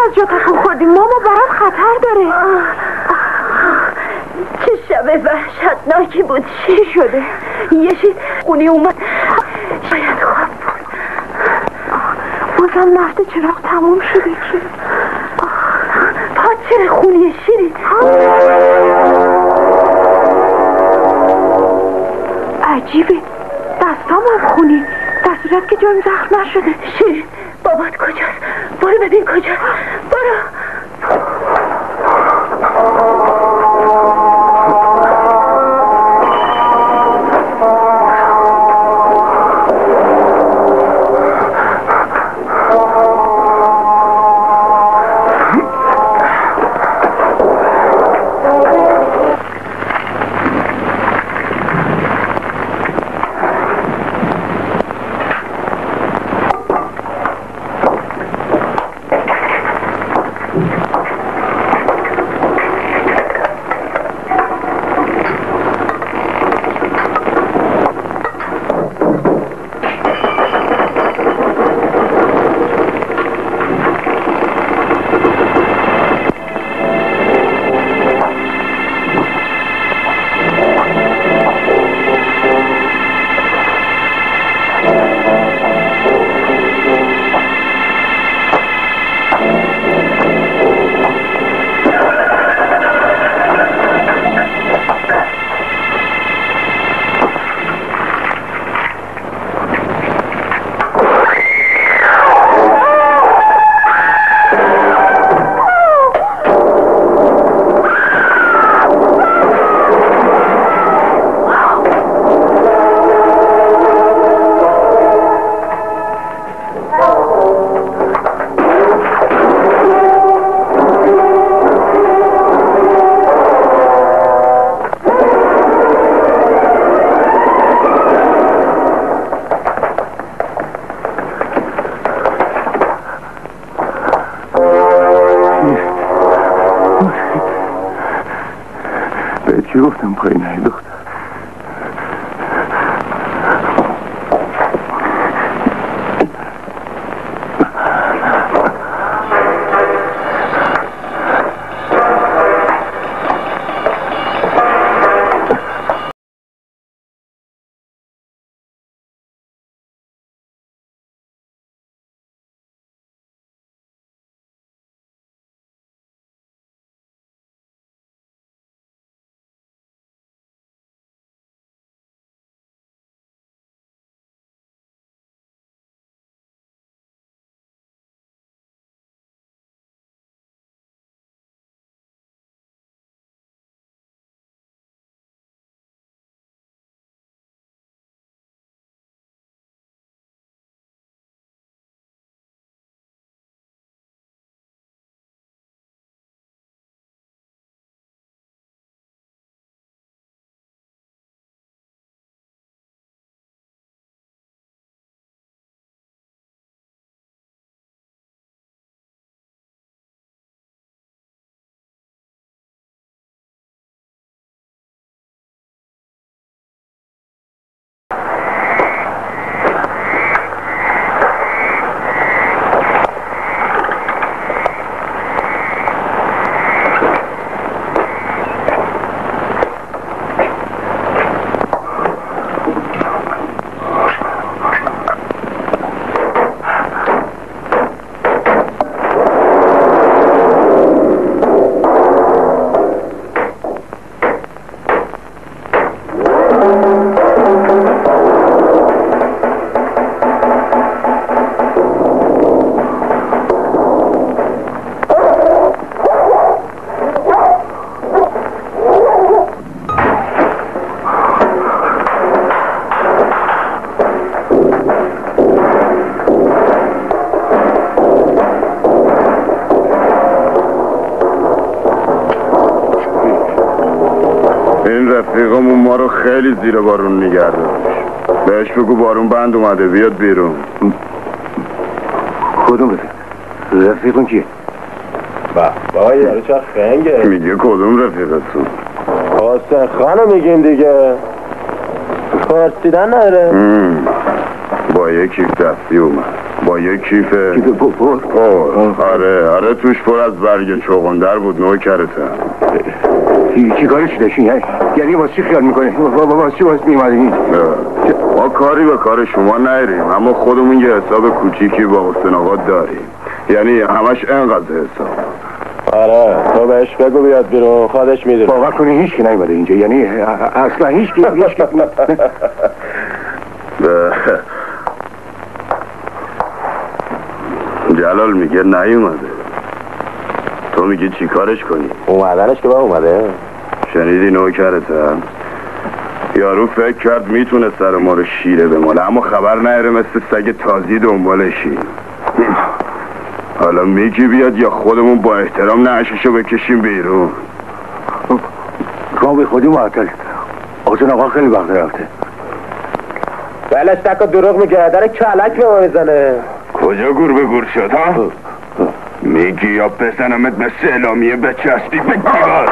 از جا تکون خوردی ماما؟ برات خطر داره. چه شب وحشتناکی بود. چی شده؟ یه چیز خونی اومد، شاید خواب بود. بازم نفت چراغ تموم شده که پا چرا خونی شیرین؟ عجیبه، دستام هم خونی، در صورت که جایم زخم نشده. شیرین بابات کجاست؟ برو ببین کجاست. برو. چی گفتم پایین های دختر؟ رفیقمون ما رو خیلی زیر بارون نگه داشت. بهش بگو بارون بند اومده بیاد بیرون. کدوم رفیق؟ رفیقون کیه؟ با بابا یارو چه خنگه. میگه کدوم رفیقتون؟ حسین خانو میگیم دیگه. پرسیدن نره. با یک کیف دستی اومد، با یک کیف کیف پر؟ آره آره توش پر از برگ چوغندر بود. نوکرتم. چی کارش داشتی؟ یعنی واسه خیال میکنی؟ واسه واسه میمادی؟ ما کاری به کار شما نایریم، اما خودمون یه حساب کوچیکی با حسین آقا داریم، یعنی همش انقدر حساب. آره تو بهش بگو بیاد بیرون، خودش میدونه. باور کنی هیچ کی نیومده اینجا، یعنی اصلا هیچ کی هیچ کی جلال میگه نیومده، تو میگی چی کارش کنی؟ اومدنش که با اومده. شنیدی نوکرتم؟ یارو فکر کرد میتونه سر ما رو شیره بماله، اما خبر نهره مثل سگ تازی دنبالشی. حالا میگی بیاد یا خودمون با احترام نعششو بکشیم بیرون؟ کام به خودی معطل. حسین آقا خیلی وقت رفته. بلش تکا دروغ میگه، داره کلک به ما میزنه. کجا گور به گور شد ها؟ میگی یا بزنمت مثل اعلامیه بچسبی به دیوار.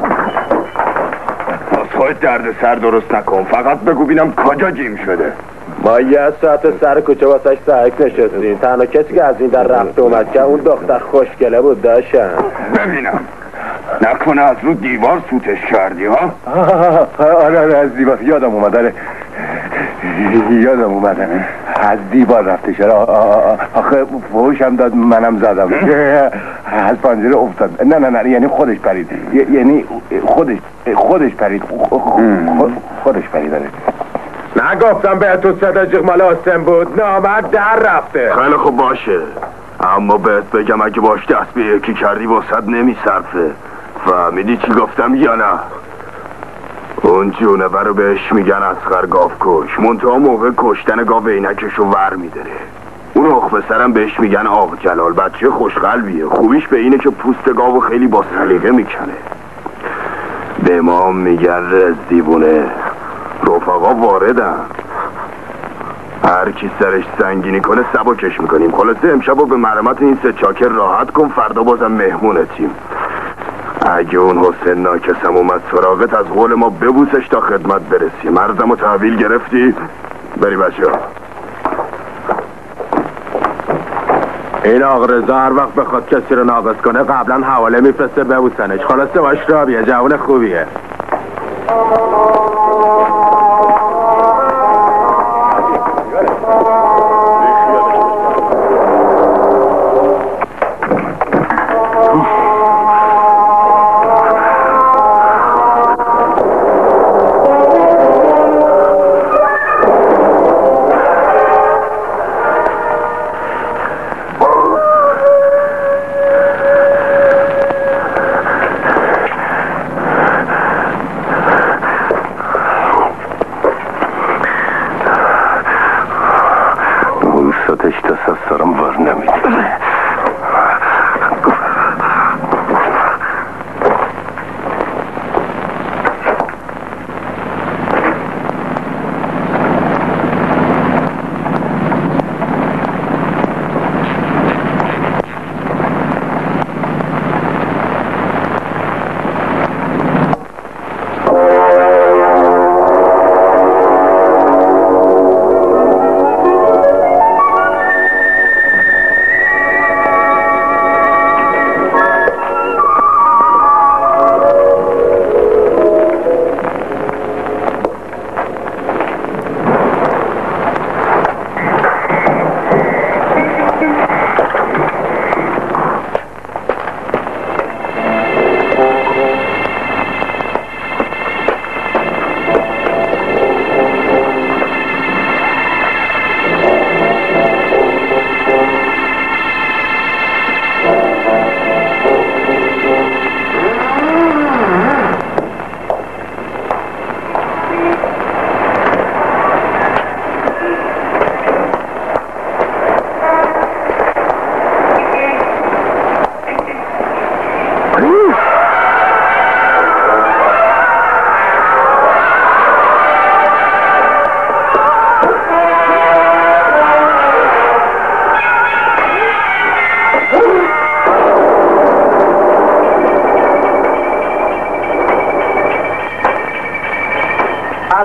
از خواهد درد سر درست نکن، فقط بگو بینم کجا جیم شده. ما یه ساعت سر کوچه واسش سعیک نشستیم، تنها کسی که از این در رفت اومد که اون دختر خوشگله بود داشتن. ببینم نکنه از رو دیوار سوتش کردی ها؟ آره آره از دیوار یادم اومد. آره یادم اومد از دیوار رفته شد. آخه فوشم داد منم زدم. از پنجره افتاد. نه نه نه یعنی خودش پرید، یعنی خودش خودش پرید خودش پرید. آره نگفتم به تو صدا جیغ مال حسین بود؟ نامرد در رفته. خیلی خوب باشه، اما بهت بگم اگه باش دست به یکی کردی واسد نمیصرفه. فهمیدی چی گفتم یا نه؟ اون جونور رو بهش میگن اصغر گاوکش، منتها موقع کشتن گاو عینکشو ور میداره. اون اخ سرم بهش میگن آق جلال. بچه خوشقلبیه، خوبیش به اینه که پوست گاو خیلی با سلیقه میکنه. به ما میگن رز دیوونه. رفقا واردن، هر کی سرش سنگینی کنه سبکش میکنیم. خلاصه امشب به مرمت این سه چاکر راحت کن، فردا بازم مهمونتیم. اگه اون حسین ناکسم اومد سراغت از قول ما ببوسش تا خدمت برسی. مرزم و تحویل گرفتی؟ بری بچه ها. این آقا رضا هر وقت بخواد کسی رو ناقص کنه قبلا حواله میفرسته ببوسنش. خلاصه باش رابیه، جوان خوبیه.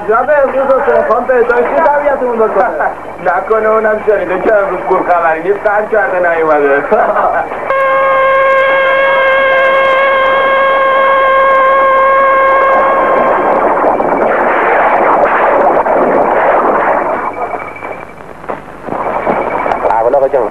جناب امروز حسین خان بهداشتی طبیعتمون بکنه. نکنه اونم شنیده که امروز گل خبری نیست قرد کرده نیومده. اول آقا جان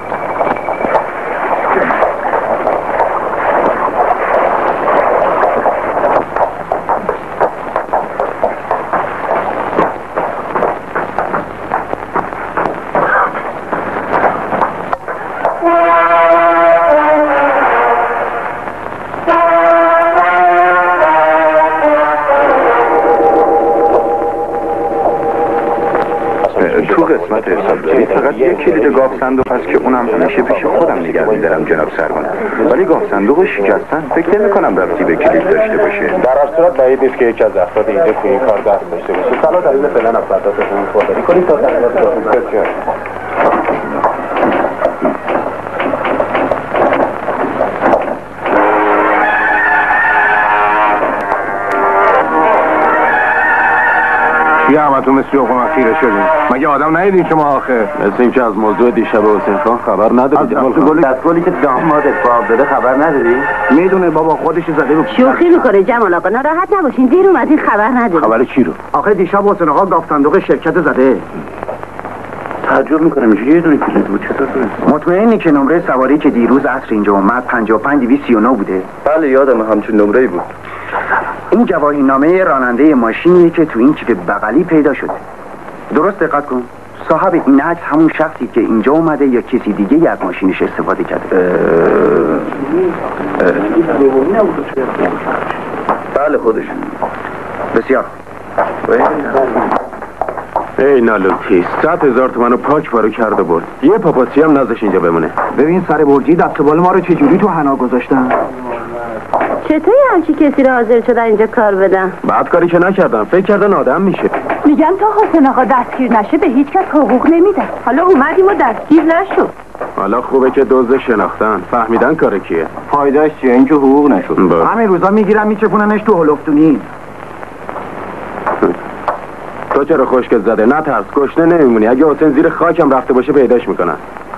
تو قسمت حسابداری فقط یک کلید گاف صندوق هست که اونم همیشه پیش خودم نگه می‌دارم جناب سروان. ولی گاف صندوق شکستن فکر نمی‌کنم ربطی به کلید داشته باشه. در هر صورت بعید نیست که یکی از افراد اینجا توی این کار دست داشته باشه. سلا دلیل فعلا افراداتشون خودداری کنید تا تغییرات داخلی. یه همتون مثل یقوم خیره شدیم. مگه آدم ندیدین شما آخه؟ مثل این که از موضوع دیشب حسین خان خبر نداری. از دستگلی که دامادت باب داده خبر نداری؟ میدونه بابا خودش زده رو. شوخی میکنه جمال آقا، ناراحت نباشین، دیر اومدین خبر نداری. خبر چی رو؟ آخه دیشب حسین آقا گاف صندوق شرکت زده. تعجب میکنم اینجا یه دونه کلید بود چطور تو؟ مطمئنی که نمره سواری که دیروز عصر اینجا اومد پنجاه و پنج دویست سی و نه بوده؟ بله یادم همچون نمره‌ای بود. این گواهی نامه راننده ماشینیه که تو این کیف بغلی پیدا شده. درست دقت کن. صاحب این عکس همون شخصی که اینجا اومده یا کسی دیگه از ماشینش استفاده کرده؟ اه... اه... بله خودشون. بسیار. ای نالوتی صد هزار تومنو پاک بارو کرده برد. یه پاپاسی هم نازش اینجا بمونه. ببین سر برجی دست بال ما رو چجوری تو حنا گذاشتن. چطوری همچی کسی رو حاضر شدن اینجا کار بدن؟ بعد کاری که نکردم فکر کردن آدم میشه. میگم تا حسین آقا دستگیر نشه به هیچ کس حقوق نمیده. حالا اومدیم و دستگیر نشد. حالا خوبه که دزد شناختن فهمیدن کار کیه. فایدهش چیه اینکه حقوق نشد. همین روزا میگیرن میچپوننش تو هلوفتونی. تو چرا خشکت زده؟ نترس گشنه نمیمونی. اگه حسین زیر خاکم رفته باشه پیداش میکنن.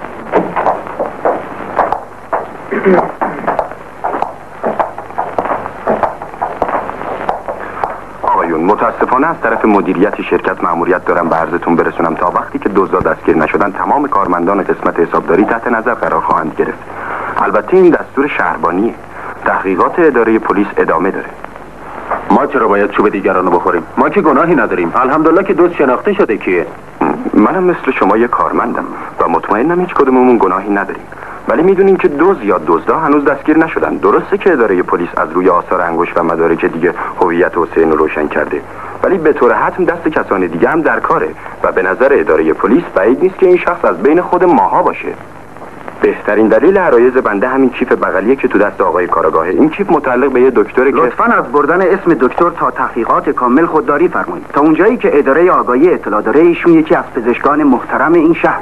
آقایون متاسفانه از طرف مدیریت شرکت مأموریت دارم به عرضتون برسونم تا وقتی که دزدا دستگیر نشدن تمام کارمندان قسمت حسابداری تحت نظر قرار خواهند گرفت. البته این دستور شهربانیه. تحقیقات اداره پلیس ادامه داره. ما چرا باید چوب دیگرانو بخوریم؟ ما که گناهی نداریم. الحمدلله که دزد شناخته شده کیه. منم مثل شما یه کارمندم و مطمئنم هیچ کدوممون گناهی نداریم. ولی میدونیم که دزد یا دزدا هنوز دستگیر نشدن. درسته که اداره پلیس از روی آثار انگشت و مدارک دیگه هویت حسین رو روشن کرده، ولی به طور حتم دست کسان دیگه هم در کاره و به نظر اداره پلیس بعید نیست که این شخص از بین خود ماها باشه. بهترین دلیل عرایض بنده همین کیف بغلیه که تو دست آقای کاراگاهه. این کیف متعلق به یه دکتره که لطفاً از بردن اسم دکتر تا تحقیقات کامل خودداری فرمایید. تا اونجایی که اداره آگاهی اطلاع داره ایشون یکی از پزشکان محترم این شهر.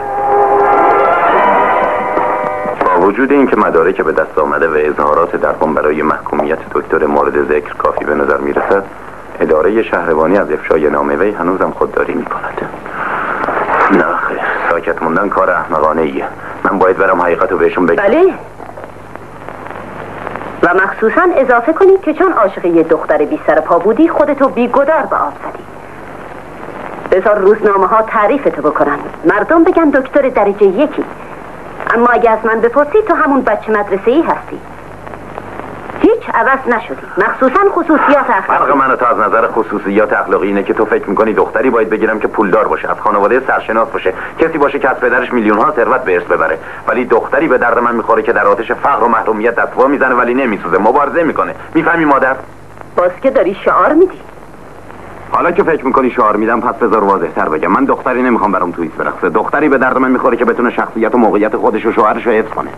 با وجود اینکه مدارک به دست آمده و اظهارات دربان برای محکومیت دکتر مورد ذکر کافی به نظر میرسد، اداره شهربانی از افشای نامه وی هنوزم خودداری میکند. نه خیر، ساکت موندن کار احمقانه ایه. من باید برم حقیقت رو بهشون بگم. بله. و مخصوصا اضافه کنید که چون عاشق یه دختر بی سر پا بودی خودتو بیگدار به آب زدی. بذار روزنامه ها تعریفتو بکنن، مردم بگن دکتر درجه یکی. اما اگه از من بپرسی تو همون بچه مدرسه ای هستی. هیچ عوض نشدی، مخصوصا خصوصیات اخلاقی. فرق من تو از نظر خصوصیات اخلاقی اینه که تو فکر میکنی دختری باید بگیرم که پولدار باشه، از خانواده سرشناس باشه، کسی باشه که از پدرش میلیون ها ثروت به ارث ببره. ولی دختری به درد من میخوره که در آتش فقر و محرومیت دست پا میزنه ولی نمیسوزه، مبارزه میکنه. میفهمی مادر؟ باز که داری شعار میدی. حالا که فکر میکنی شعار میدم پس بذار واضح‌تر بگم. من دختری نمیخوام برام توییت برقصه. دختری به درد من میخوره که بتونه شخصیت و موقعیت خودش و شوهرش رو حفظ کنه.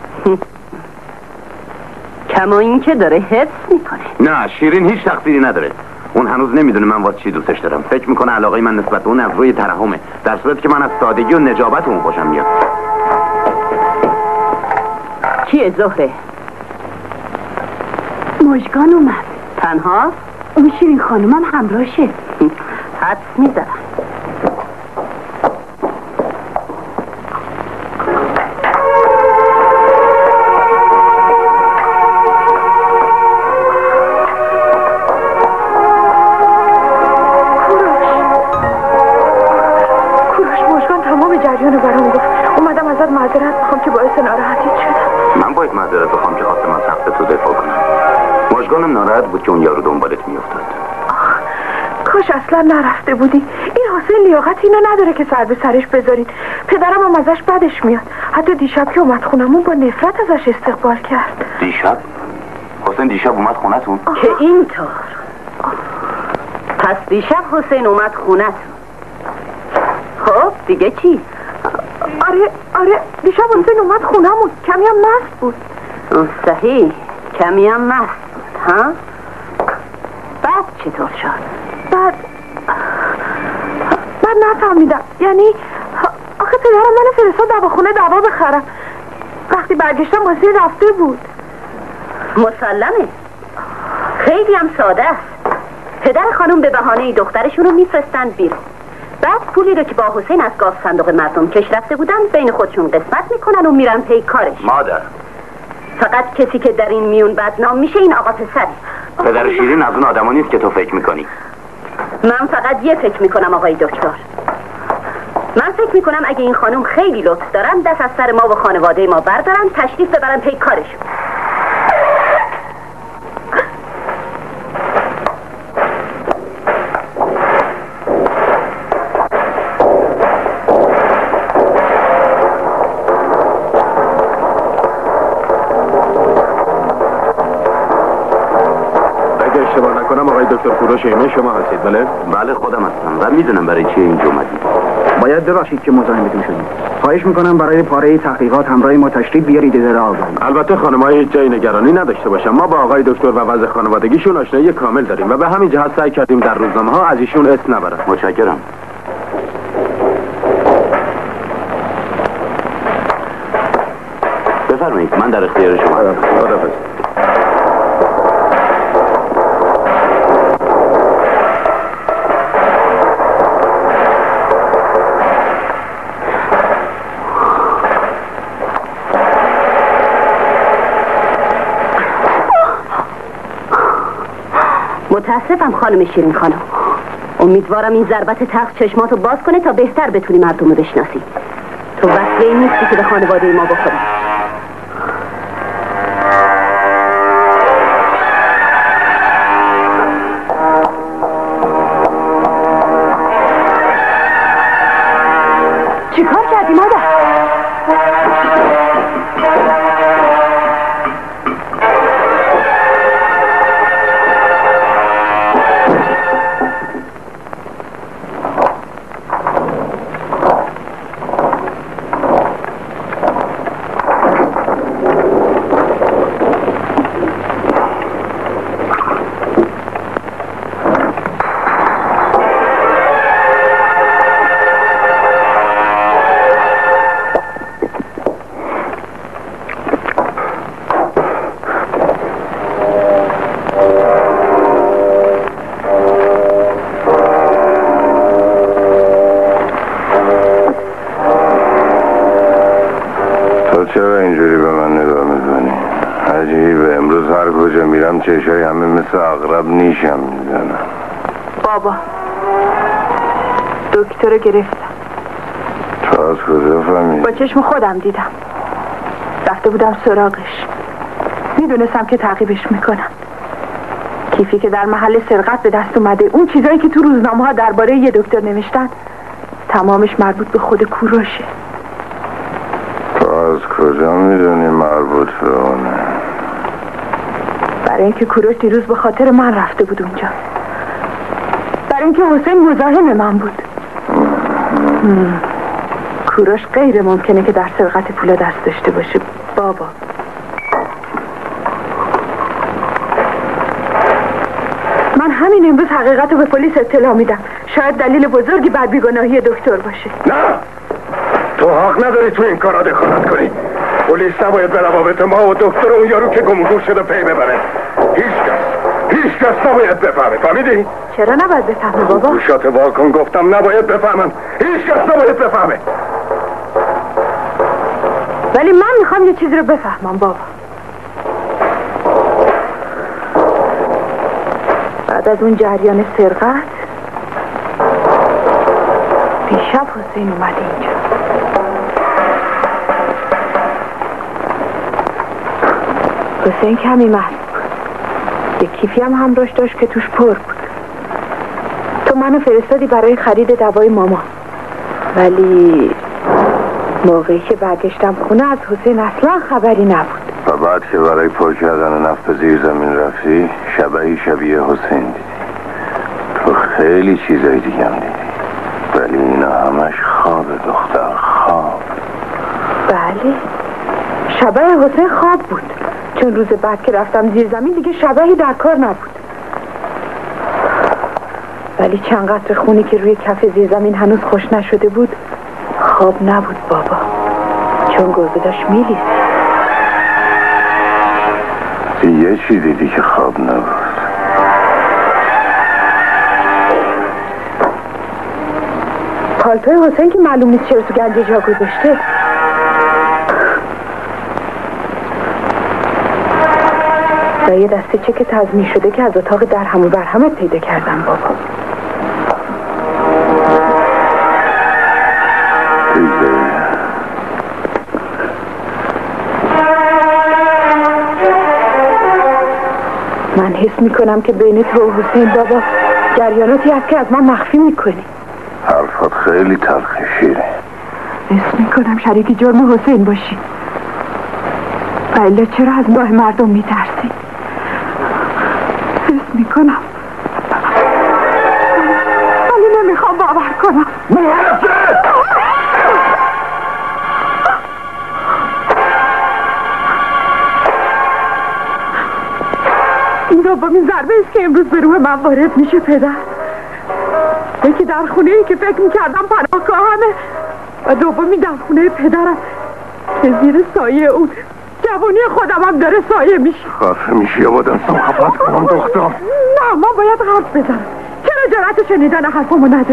کما این که داره حفظ میکنه. نه، شیرین هیچ تقصیری نداره. اون هنوز نمیدونه من واسه چی دوستش دارم. فکر میکنه علاقه من نسبت به اون از روی ترحمه، در صورتی که من از سادگی و نجابت اون خوشم میاد. کیه زهره؟ مژگان اومد. تنها؟ اون شیرین خانومم همراهشه. حدس میزدم. معذرت بخوام که باعث ناراحتیت شدم. من باید معذرت بخوام که خواستم از حق تو دفاع کنم. مژگانم ناراحت بود که اون یارو دنبالت میافتاد. کاش اصلا نرفته بودی. این حسین لیاقت اینو نداره که سر به سرش بذارین. پدرم هم ازش بدش میاد. حتی دیشب که اومد خونمون با نفرت ازش استقبال کرد. دیشب؟ حسین دیشب اومد خونتون؟ که اینطور. پس دیشب حسین اومد خونتون. خب دیگه چی؟ آره آره دیشب حسین اومد خونمون. کمی هم مست بود. صحیح کمی هم مست بود ها؟ بعد چطور شد؟ بعد بعد نفهمیدم. یعنی آخه پدرم من فرستاد دواخونه دوا بخرم. وقتی برگشتم حسین رفته بود. مسلمه. خیلی هم ساده است. پدر خانم به بهانه دخترشون رو میفرستن بیرون. بعد پولی رو که با حسین از گاف صندوق مردم کش رفته بودن بین خودشون قسمت میکنن و میرن پی کارش. مادر فقط کسی که در این میون بدنام میشه این آقا پسری. پدر شیرین از اون آدما نیست که تو فکر میکنی. من فقط یه فکر میکنم آقای دکتر. من فکر میکنم اگه این خانم خیلی لطف دارن دست از سر ما و خانواده ما بردارن تشریف ببرن پی کارشون. دکتر کوروش اینه شما هستید؟ بله؟ بله خودم هستم و میدونم برای چی اینجا اومدید. باید ببخشید که مزاحمتون شدیم. خواهش میکنم برای پاره تحقیقات همراه ما تشریف بیارید اداره آگاهی. البته خانم‌ها هیچ جای نگرانی نداشته باشن. ما با آقای دکتر و وضع خانوادگیشون آشنایی کامل داریم و به همین جهت سعی کردیم در روزنامه‌ها از ایشون اسم نبرن. متشکرم. بفرمایید من در اختیار شما هستم. خداحافظ. متاسفم خانم شیرین خانم. امیدوارم این ضربت تخت چشماتو باز کنه تا بهتر بتونی مردم رو بشناسی. تو وصله نیستی که به خانواده ما بخوری. چی کار کردی مادر؟ چشای همه مثل اغرب نیشم میزنم. بابا دکتر رو گرفتم. تو از کجا فهمیدی؟ با چشم خودم دیدم. رفته بودم سراغش. میدونستم که تعقیبش میکنم. کیفی که در محل سرقت به دست اومده، اون چیزایی که تو روزنامه ها درباره یه دکتر نوشتن تمامش مربوط به خود کوروشه. تو از کجا میدونی مربوط به اونه؟ برای اینکه کوروش دیروز به خاطر من رفته بود اونجا. برای اینکه حسین مزاحم من بود. کوروش غیر ممکنه که در سرقت پولا دست داشته باشه بابا. من همین امروز حقیقت رو به پلیس اطلاع میدم. شاید دلیل بزرگی بر بیگناهی دکتر باشه. نه تو حق نداری تو این کارا دخالت کنی. پلیس نباید به روابط ما و دکتر اون یارو که گمگور شده پی ببره. هیچ کس هیچ هیچ کس نباید بفهمه، فهمیدی؟ چرا نباید بفهمه بابا؟ گوشات واکن، گفتم نباید بفهمم. هیچ کس نباید بفهمه. ولی من میخوام یه چیزی رو بفهمم بابا. بعد از اون جریان سرقت دیشب حسین اومده اینجا. حسین کمی مست بود. یک کیفی هم همراش داشت که توش پر بود. تو منو فرستادی برای خرید دوای مامان، ولی موقعی که برگشتم خونه از حسین اصلا خبری نبود. و بعد که برای پر کردن نفت زیر زمین رفتی شبهی شبیه حسین دیدی. تو خیلی چیزای دیگه هم دیدی، ولی اینا همش خواب دختر، خواب. بله، شبه حسین خواب بود، چون روز بعد که رفتم زیر زمین دیگه شبهی در کار نبود. ولی چند قطره خونی که روی کف زیر زمین هنوز خوش نشده بود خواب نبود بابا، چون گربه داشت میلیست. یه چی دیدی که خواب نبود. پالتوی حسین که معلوم نیست چرا تو گنج جا گذاشته. و یه دسته چک تضمین شده که از اتاق درهم و برهمت پیدا کردم بابا. من حس میکنم که بین تو و حسین بابا جریاناتی هست که از من مخفی میکنی. حرفات خیلی تلخی شیره. حس میکنم شریک جرم حسین باشی، ولی چرا از نگاه مردم میترسی؟ حس میکنم، ولی نمیخوام باور کنم. این دومین ضربه است که امروز به روح من وارد میشه پدر. یکی در خونه ای که فکر میکردم پناهگاهمه و دومی در خونه پدرم که زیر سایه اون جوانی خودم هم داره سایه میشه. خفه میشی یا با دستم خفت کنم دختر؟ نه، ما باید حرف بزنم. چرا جرأت شنیدن حرفمو نداری؟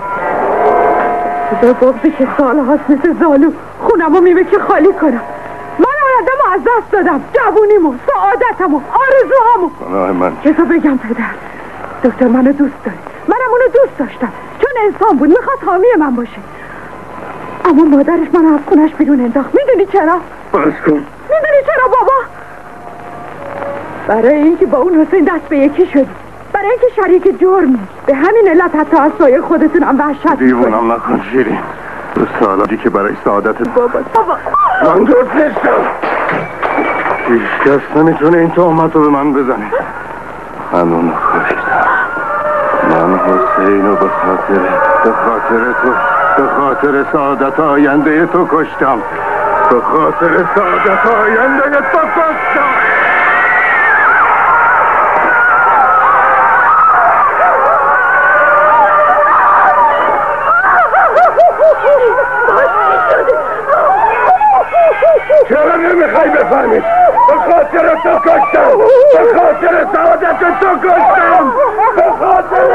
خدا بغضی که سال هاست مثل زالو خونمو میمه که خالی کنم. من آینده‌مو از دست دادم، جوونیمو، سعادتمو، آرزوهامو. پناه من بذار بگم پدر، دکتر منو دوست داره، منم اونو دوست داشتم، چون انسان بود، میخواد حامی من باشه. اما مادرش منو از خونش بیرون انداخت. میدونی چرا؟ بس کن. میدونی چرا بابا؟ برای اینکه با اون حسین دست به یکی شدی، برای اینکه شریک جرمی. به همین علت حتی از سایه خودتونم وحشت می‌کنی. دیوونم نکن شیرین. تو سالادی که برای سعادت بابا بابا من دوست نیستم. هیچ کس نمیتونه این تهمت رو به من بزنه. من اونو کشتم. من حسین رو به خاطر به خاطر تو به خاطر سعادت آینده تو کشتم. به خاطر سعادت آینده تو کشتم. چرا نمیخوای بفهمی؟ به خاطر تو کشتم. به خاطر سعادت تو کشتم. به خاطر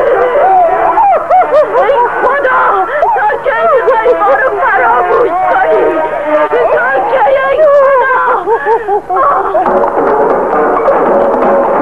ای خدا، تا کی میخوایی ما رو فراموش کنی؟ تا کی ای خدا؟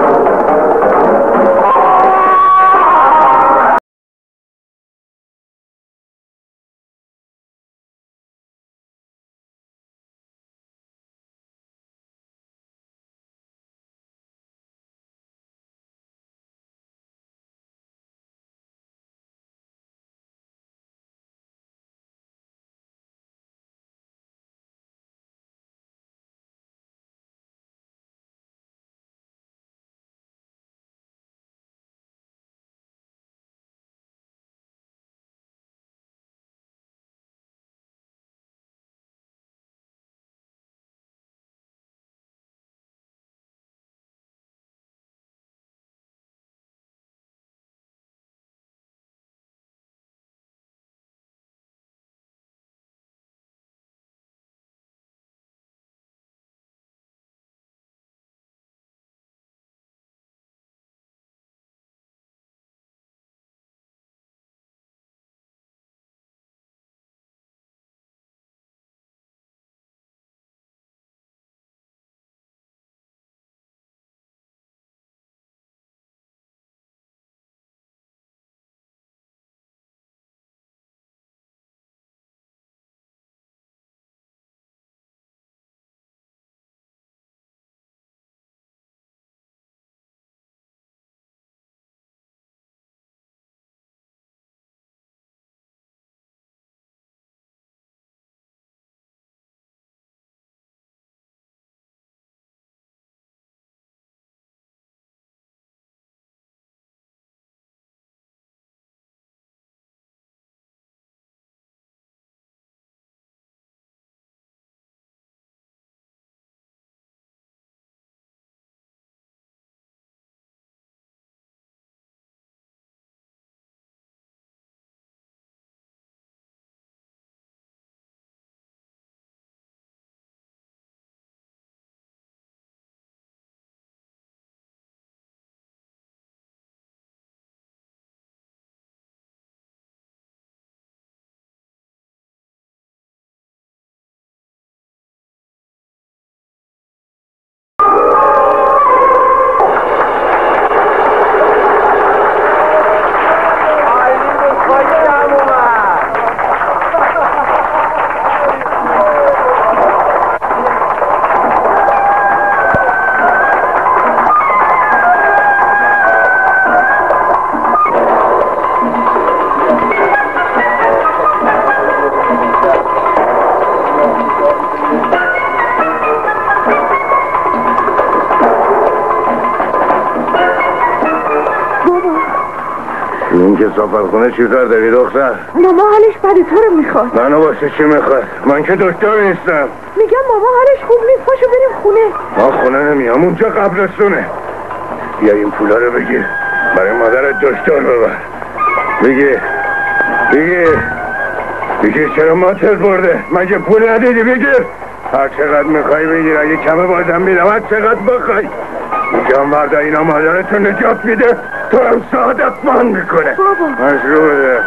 این که سافرخونه چی کار داری دختر؟ ماما حالش بده تو رو میخواد. منو واسه چی میخواد؟ من که دکتر نیستم. میگم ماما حالش خوب نیست، پاشو بریم خونه. ما خونه نمیام، اونجا قبرستونه. بیا این پولا رو بگیر برای مادرت دکتر ببر. بگیر بگیر بگیر چرا ماتر برده؟ مگه پول ندیدی؟ بگیر هر چقدر میخوای بگیر، اگه کمه بازم میدم هر چقدر بخوای. میگم مردا اینا مادرتو نجات میده، تو هم سعادتمند میکنه. بابا مشروع بده.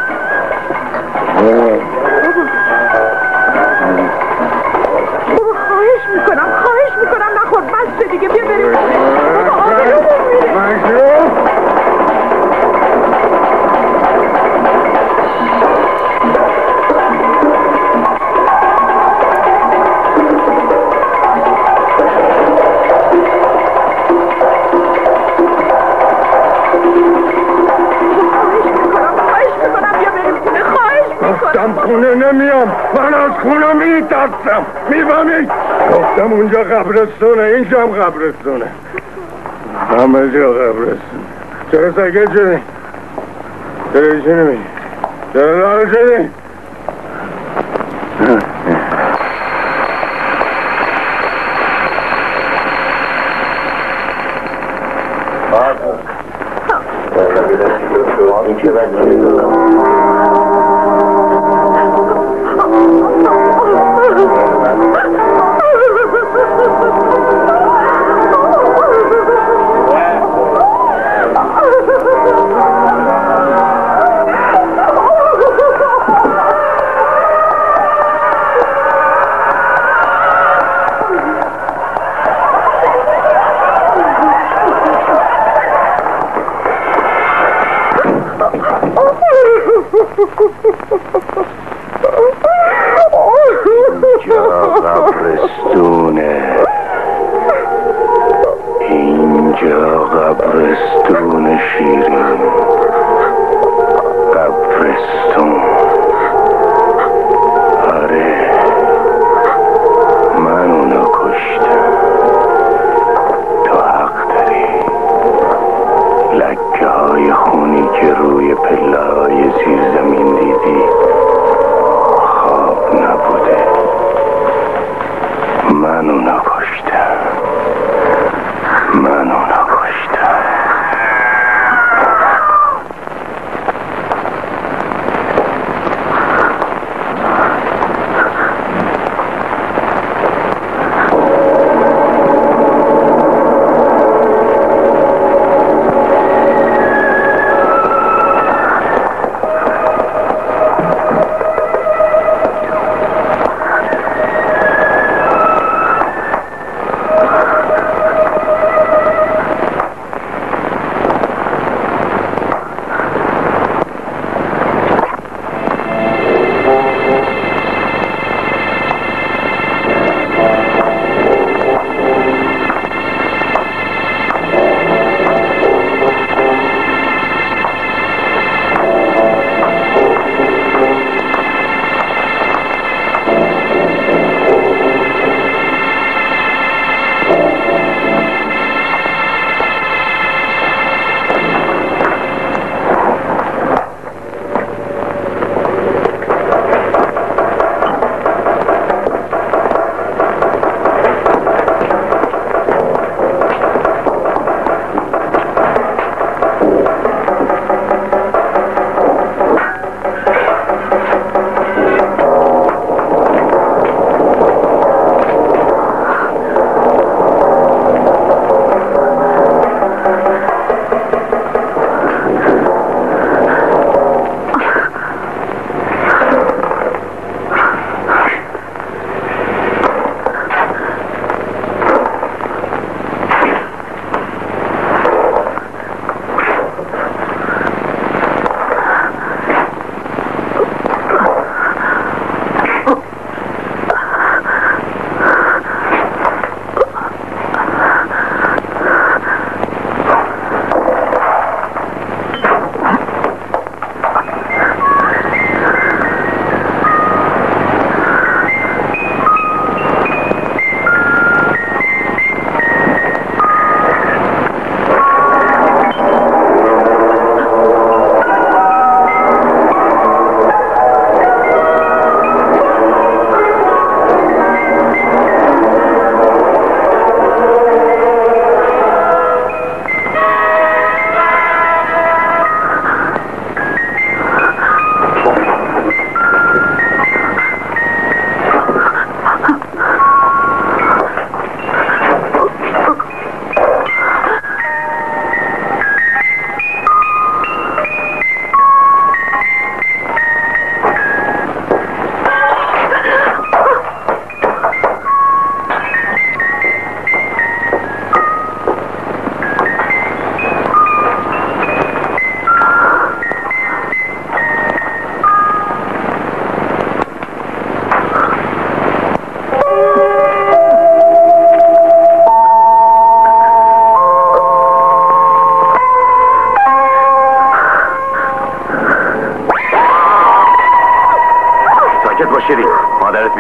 بابا خواهش میکنم خواهش میکنم نخور، بس دیگه بیا بریم. بابا آبرومون میره. مشروع خونه نمیام، من از خونه میترسم، میفهمی؟ گفتم اونجا قبرستونه، اینجا هم قبرستونه، همه جا قبرستونه. چرا ساکت شدی؟ چرا ایچی نمیگی؟ چرا دار شدی؟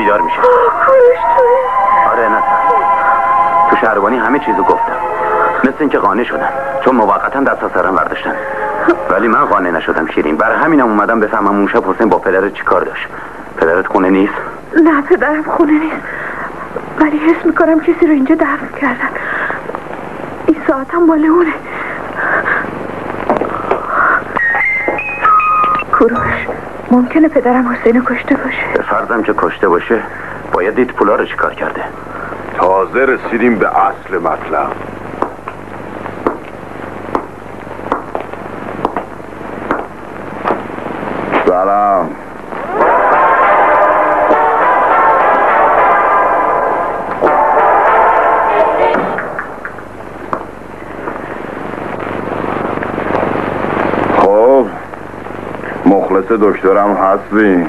بیدار میشه. آره نه تو شهربانی همه چیزو گفتم، مثل اینکه قانع شدم چون موقتا دست از سرم برداشتن، ولی من قانع نشدم شیرین. برای همینم اومدم بفهمم اون شب حسین با پدرت چی کار داشت. پدرت خونه نیست؟ نه پدرم خونه نیست، ولی حس میکنم کسی رو اینجا دفن کردن. این ساعتم مال اونه. کوروش ممکنه پدرم حسین کشته باشه؟ به فرضم که کشته باشه باید دید پولا رو چی کار کرده. تازه رسیدیم به اصل مطلب. سلام. خب مخلص دکترم هستی؟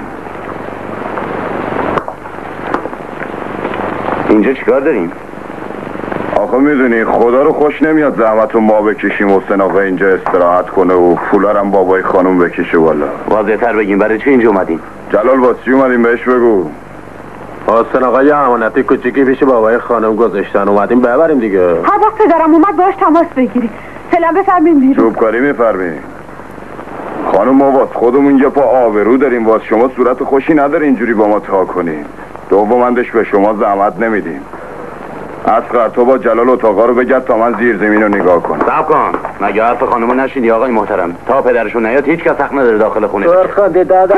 اینجا چیکار داریم؟ آخه میدونی خدا رو خوش نمیاد زحمت رو ما بکشیم حسین آقا اینجا استراحت کنه و پولارم بابای خانم بکشه والا. واضح تر بگیم برای چه اینجا اومدیم؟ جلال واسه چی اومدیم بهش بگو. حسین آقا یه امانتی کوچیکی پیش بابای خانم گذاشتن اومدیم ببریم دیگه. هر وقت پدرم اومد باش تماس بگیری. فعلا بفرمین بیرون. چوبکاری میفرمی خانم. ما واسه خودمون یه پا آبرو داریم، واسه شما صورت خوشی نداره اینجوری با ما تا کنیم. دومندش به شما زحمت نمیدیم. اصغر تو با جلال اتاقا رو بگرد تا من زیر زمین رو نگاه کنم. صبر کن، مگه حرف خانمو نشیدی آقای محترم؟ تا پدرشون نیاد هیچ کس حق نداره داخل خونه برخواد دادا.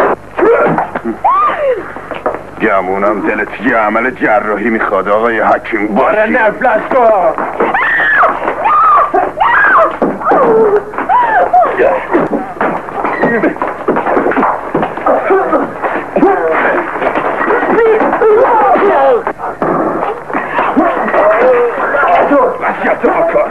گمونم دلت یه عمل جراحی میخواد آقای حکیم باشی. باره نفلش کن. وسیعت بکن.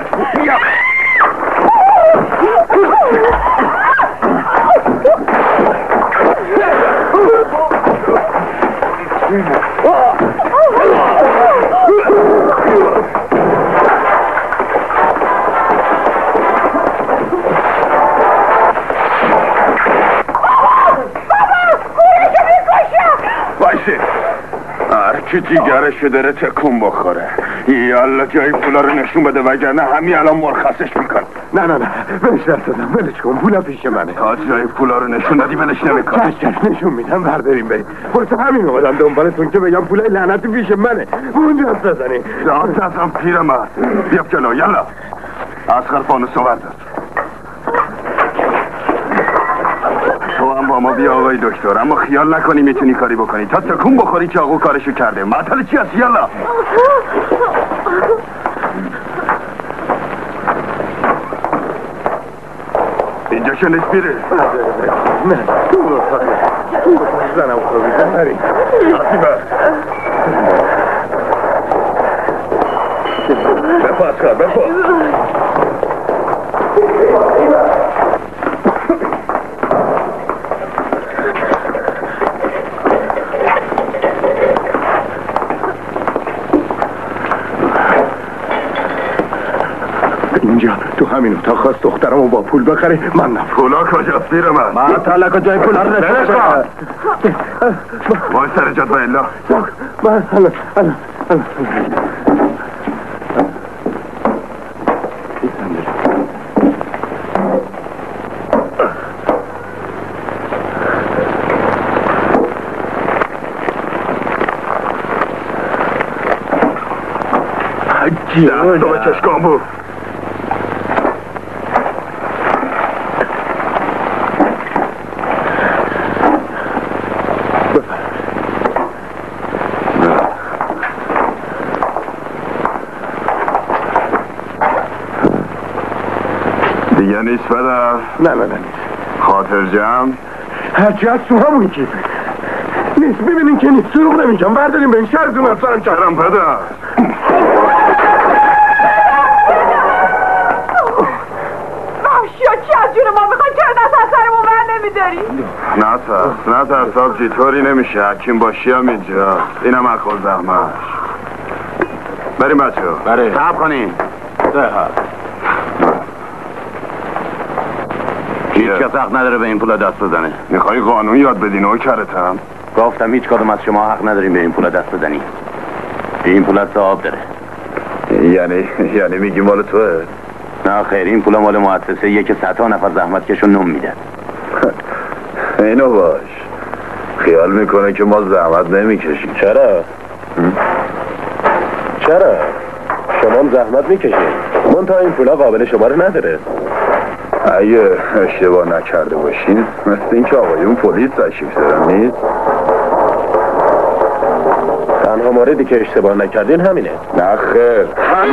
هر کی جیگرشو داره تکون بخوره. یالا جای پولا رو نشون بده وگرنه همین الان مرخصش میکن. نه نه نه بلش دستدم ولش کن، پولا پیش منه. تا جای پولا رو نشون دادی ولش نمیکن. چش چش نشون میدم برداریم بریم. واسه همین اومدم دنبالتون که بگم پولای لعنتی پیش منه. اونجا دست بزنین. دست ازم پیرمرد. بیا جلو یالا. اصغر فانوسو بردار. تو هم با ما بیا آقای دکتر، اما خیال نکنی میتونی کاری بکنی. تا تکون بخوری چاقو کارشو کرده. معطل چی هست؟ یالا. اینجا که نیست بیره. نه تو رو زنم خوابیدم بریم. حسیبه بپا اصغر بپا. اینجا تو همین اتاق خواست دخترمو با پول بخره، من نفت. پولا کجاست پیر من؟ من تلک جای پول رو نشون بده. وای سر جد با الا. من الان الان الان دست تو به چشکام بود. دیگه نیست پدر؟ نه نه نه نیست. خاطر جمع؟ هرچی از تو همون کیفه نیست. ببینین که نیست، سروغ نمیکنم. برداریم به این شهرتون افسرم چرم پدر. وحشیا چی از جون ما میخواد؟ چرا دست از سرمون بر نمیداری؟ نه ترس نه ترس آبجی، طوری نمیشه. حکیم باشی هم اینجا. اینم اخوال زحمش. بریم بچه ها. بله صبر کنین. هیچ کس حق نداره به این پولا دست بزنه. میخوای قانون یاد بدی نوکرتم؟ گفتم هیچ کدوم از شما حق نداریم به این پولا دست بزنی. این پولا صاحب داره. یعنی یعنی میگی مال توه؟ نه خیر، این پولا مال مؤسسه یه که صدها نفر زحمت کشون نم میدن. اینو باش. خیال میکنه که ما زحمت نمیکشیم. چرا؟ چرا؟ شما هم زحمت میکشید. من تا این پولا قابل شما رو نداره. اگه اشتباه نکرده باشین مثل این که آقایون پلیس تشریف دارن نیست؟ تنها موردی که اشتباه نکردین همینه. نه خیر.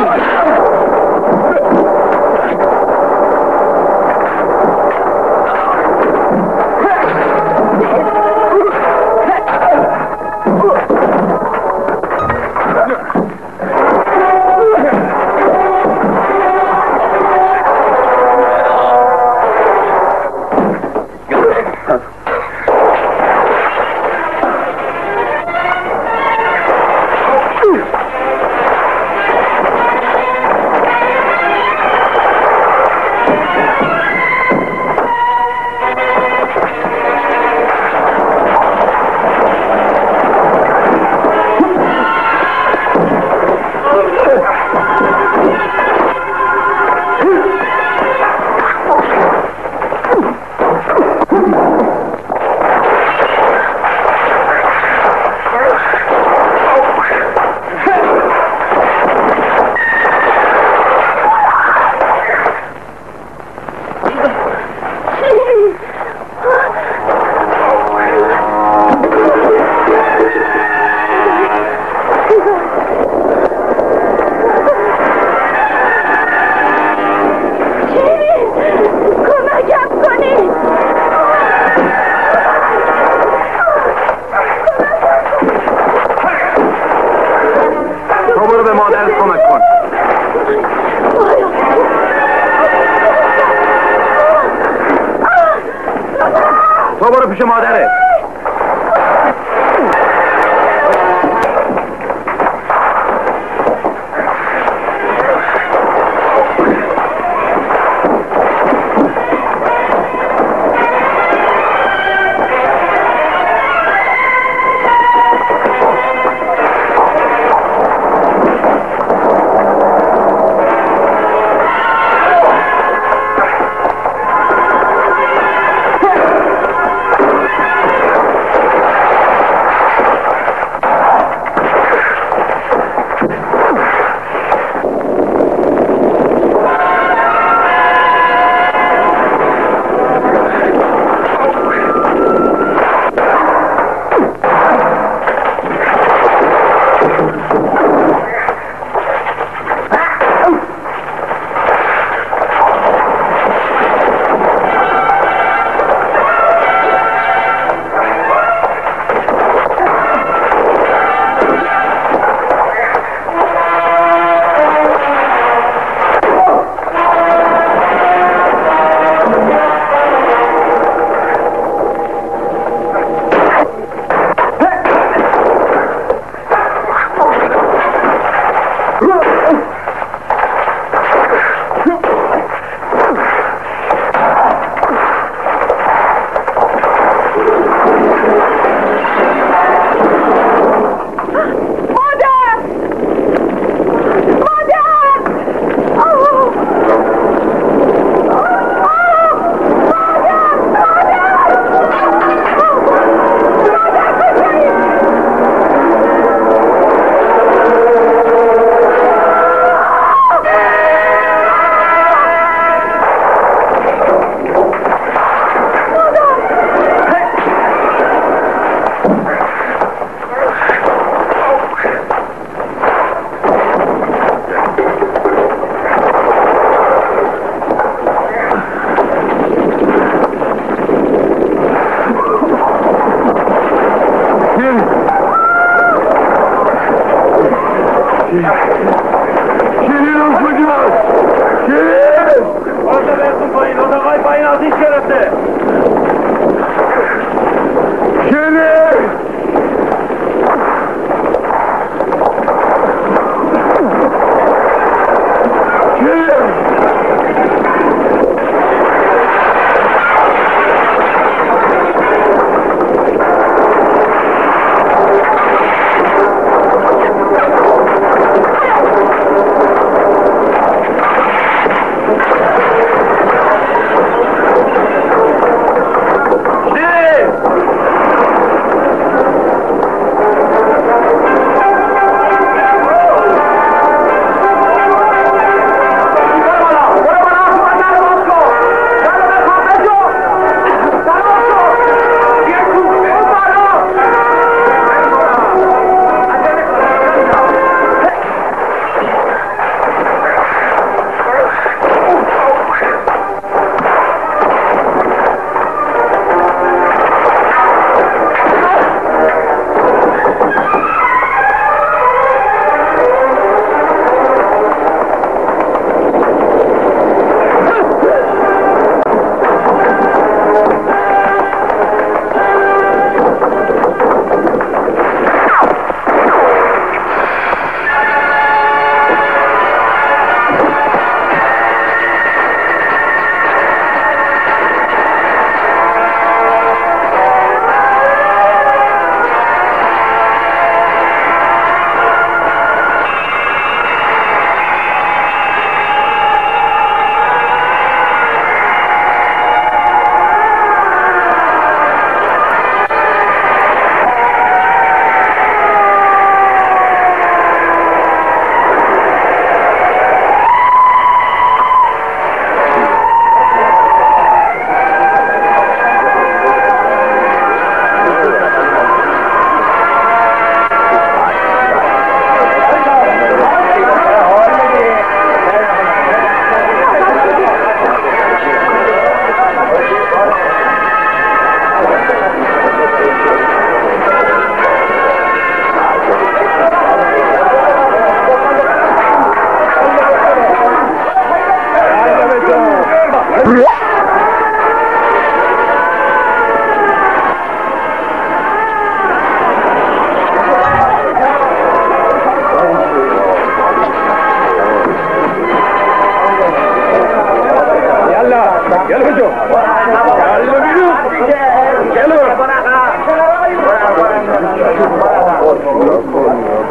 پیش مادره.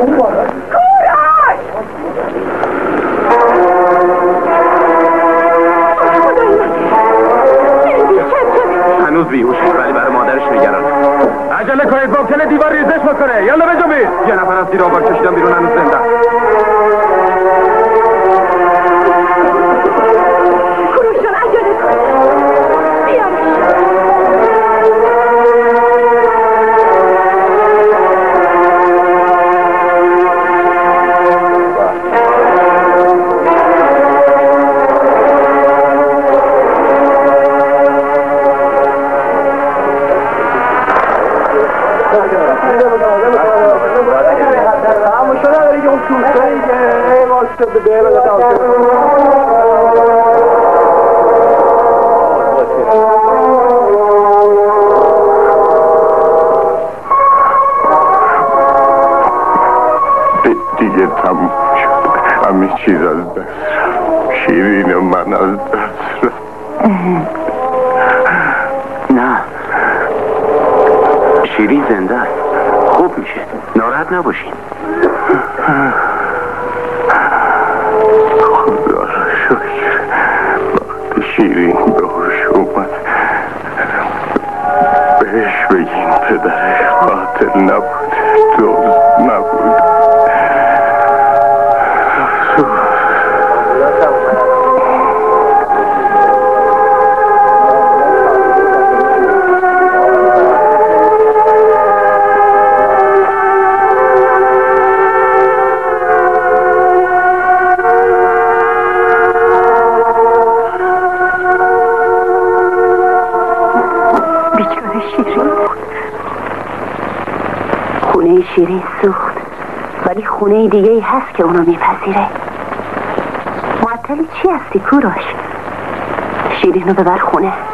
هنوز بیهوشه ولی برای مادرش نگرانه. عجله کنید ممکنه دیوار ریزش بکنه. یالا بجنبید. یه نفر از زیر آوار کشیدن بیرون هنوز زنده. کروشان عجله کن. بیارش. دیگه تموم شد. همه چیز از دست رفت. شیرین و من از دست رفت. نه شیرین زنده است. خوب میشه. ناراحت نباشین. خدا را شکر وقتی شیرین به هوش اومد بهش بگین پدرش قاتل نبود، دزد نبود. شیرین سوخت ولی خونه دیگه ای هست که اونو میپذیره. معطل چی هستی کوروش؟ شیرین رو ببر خونه.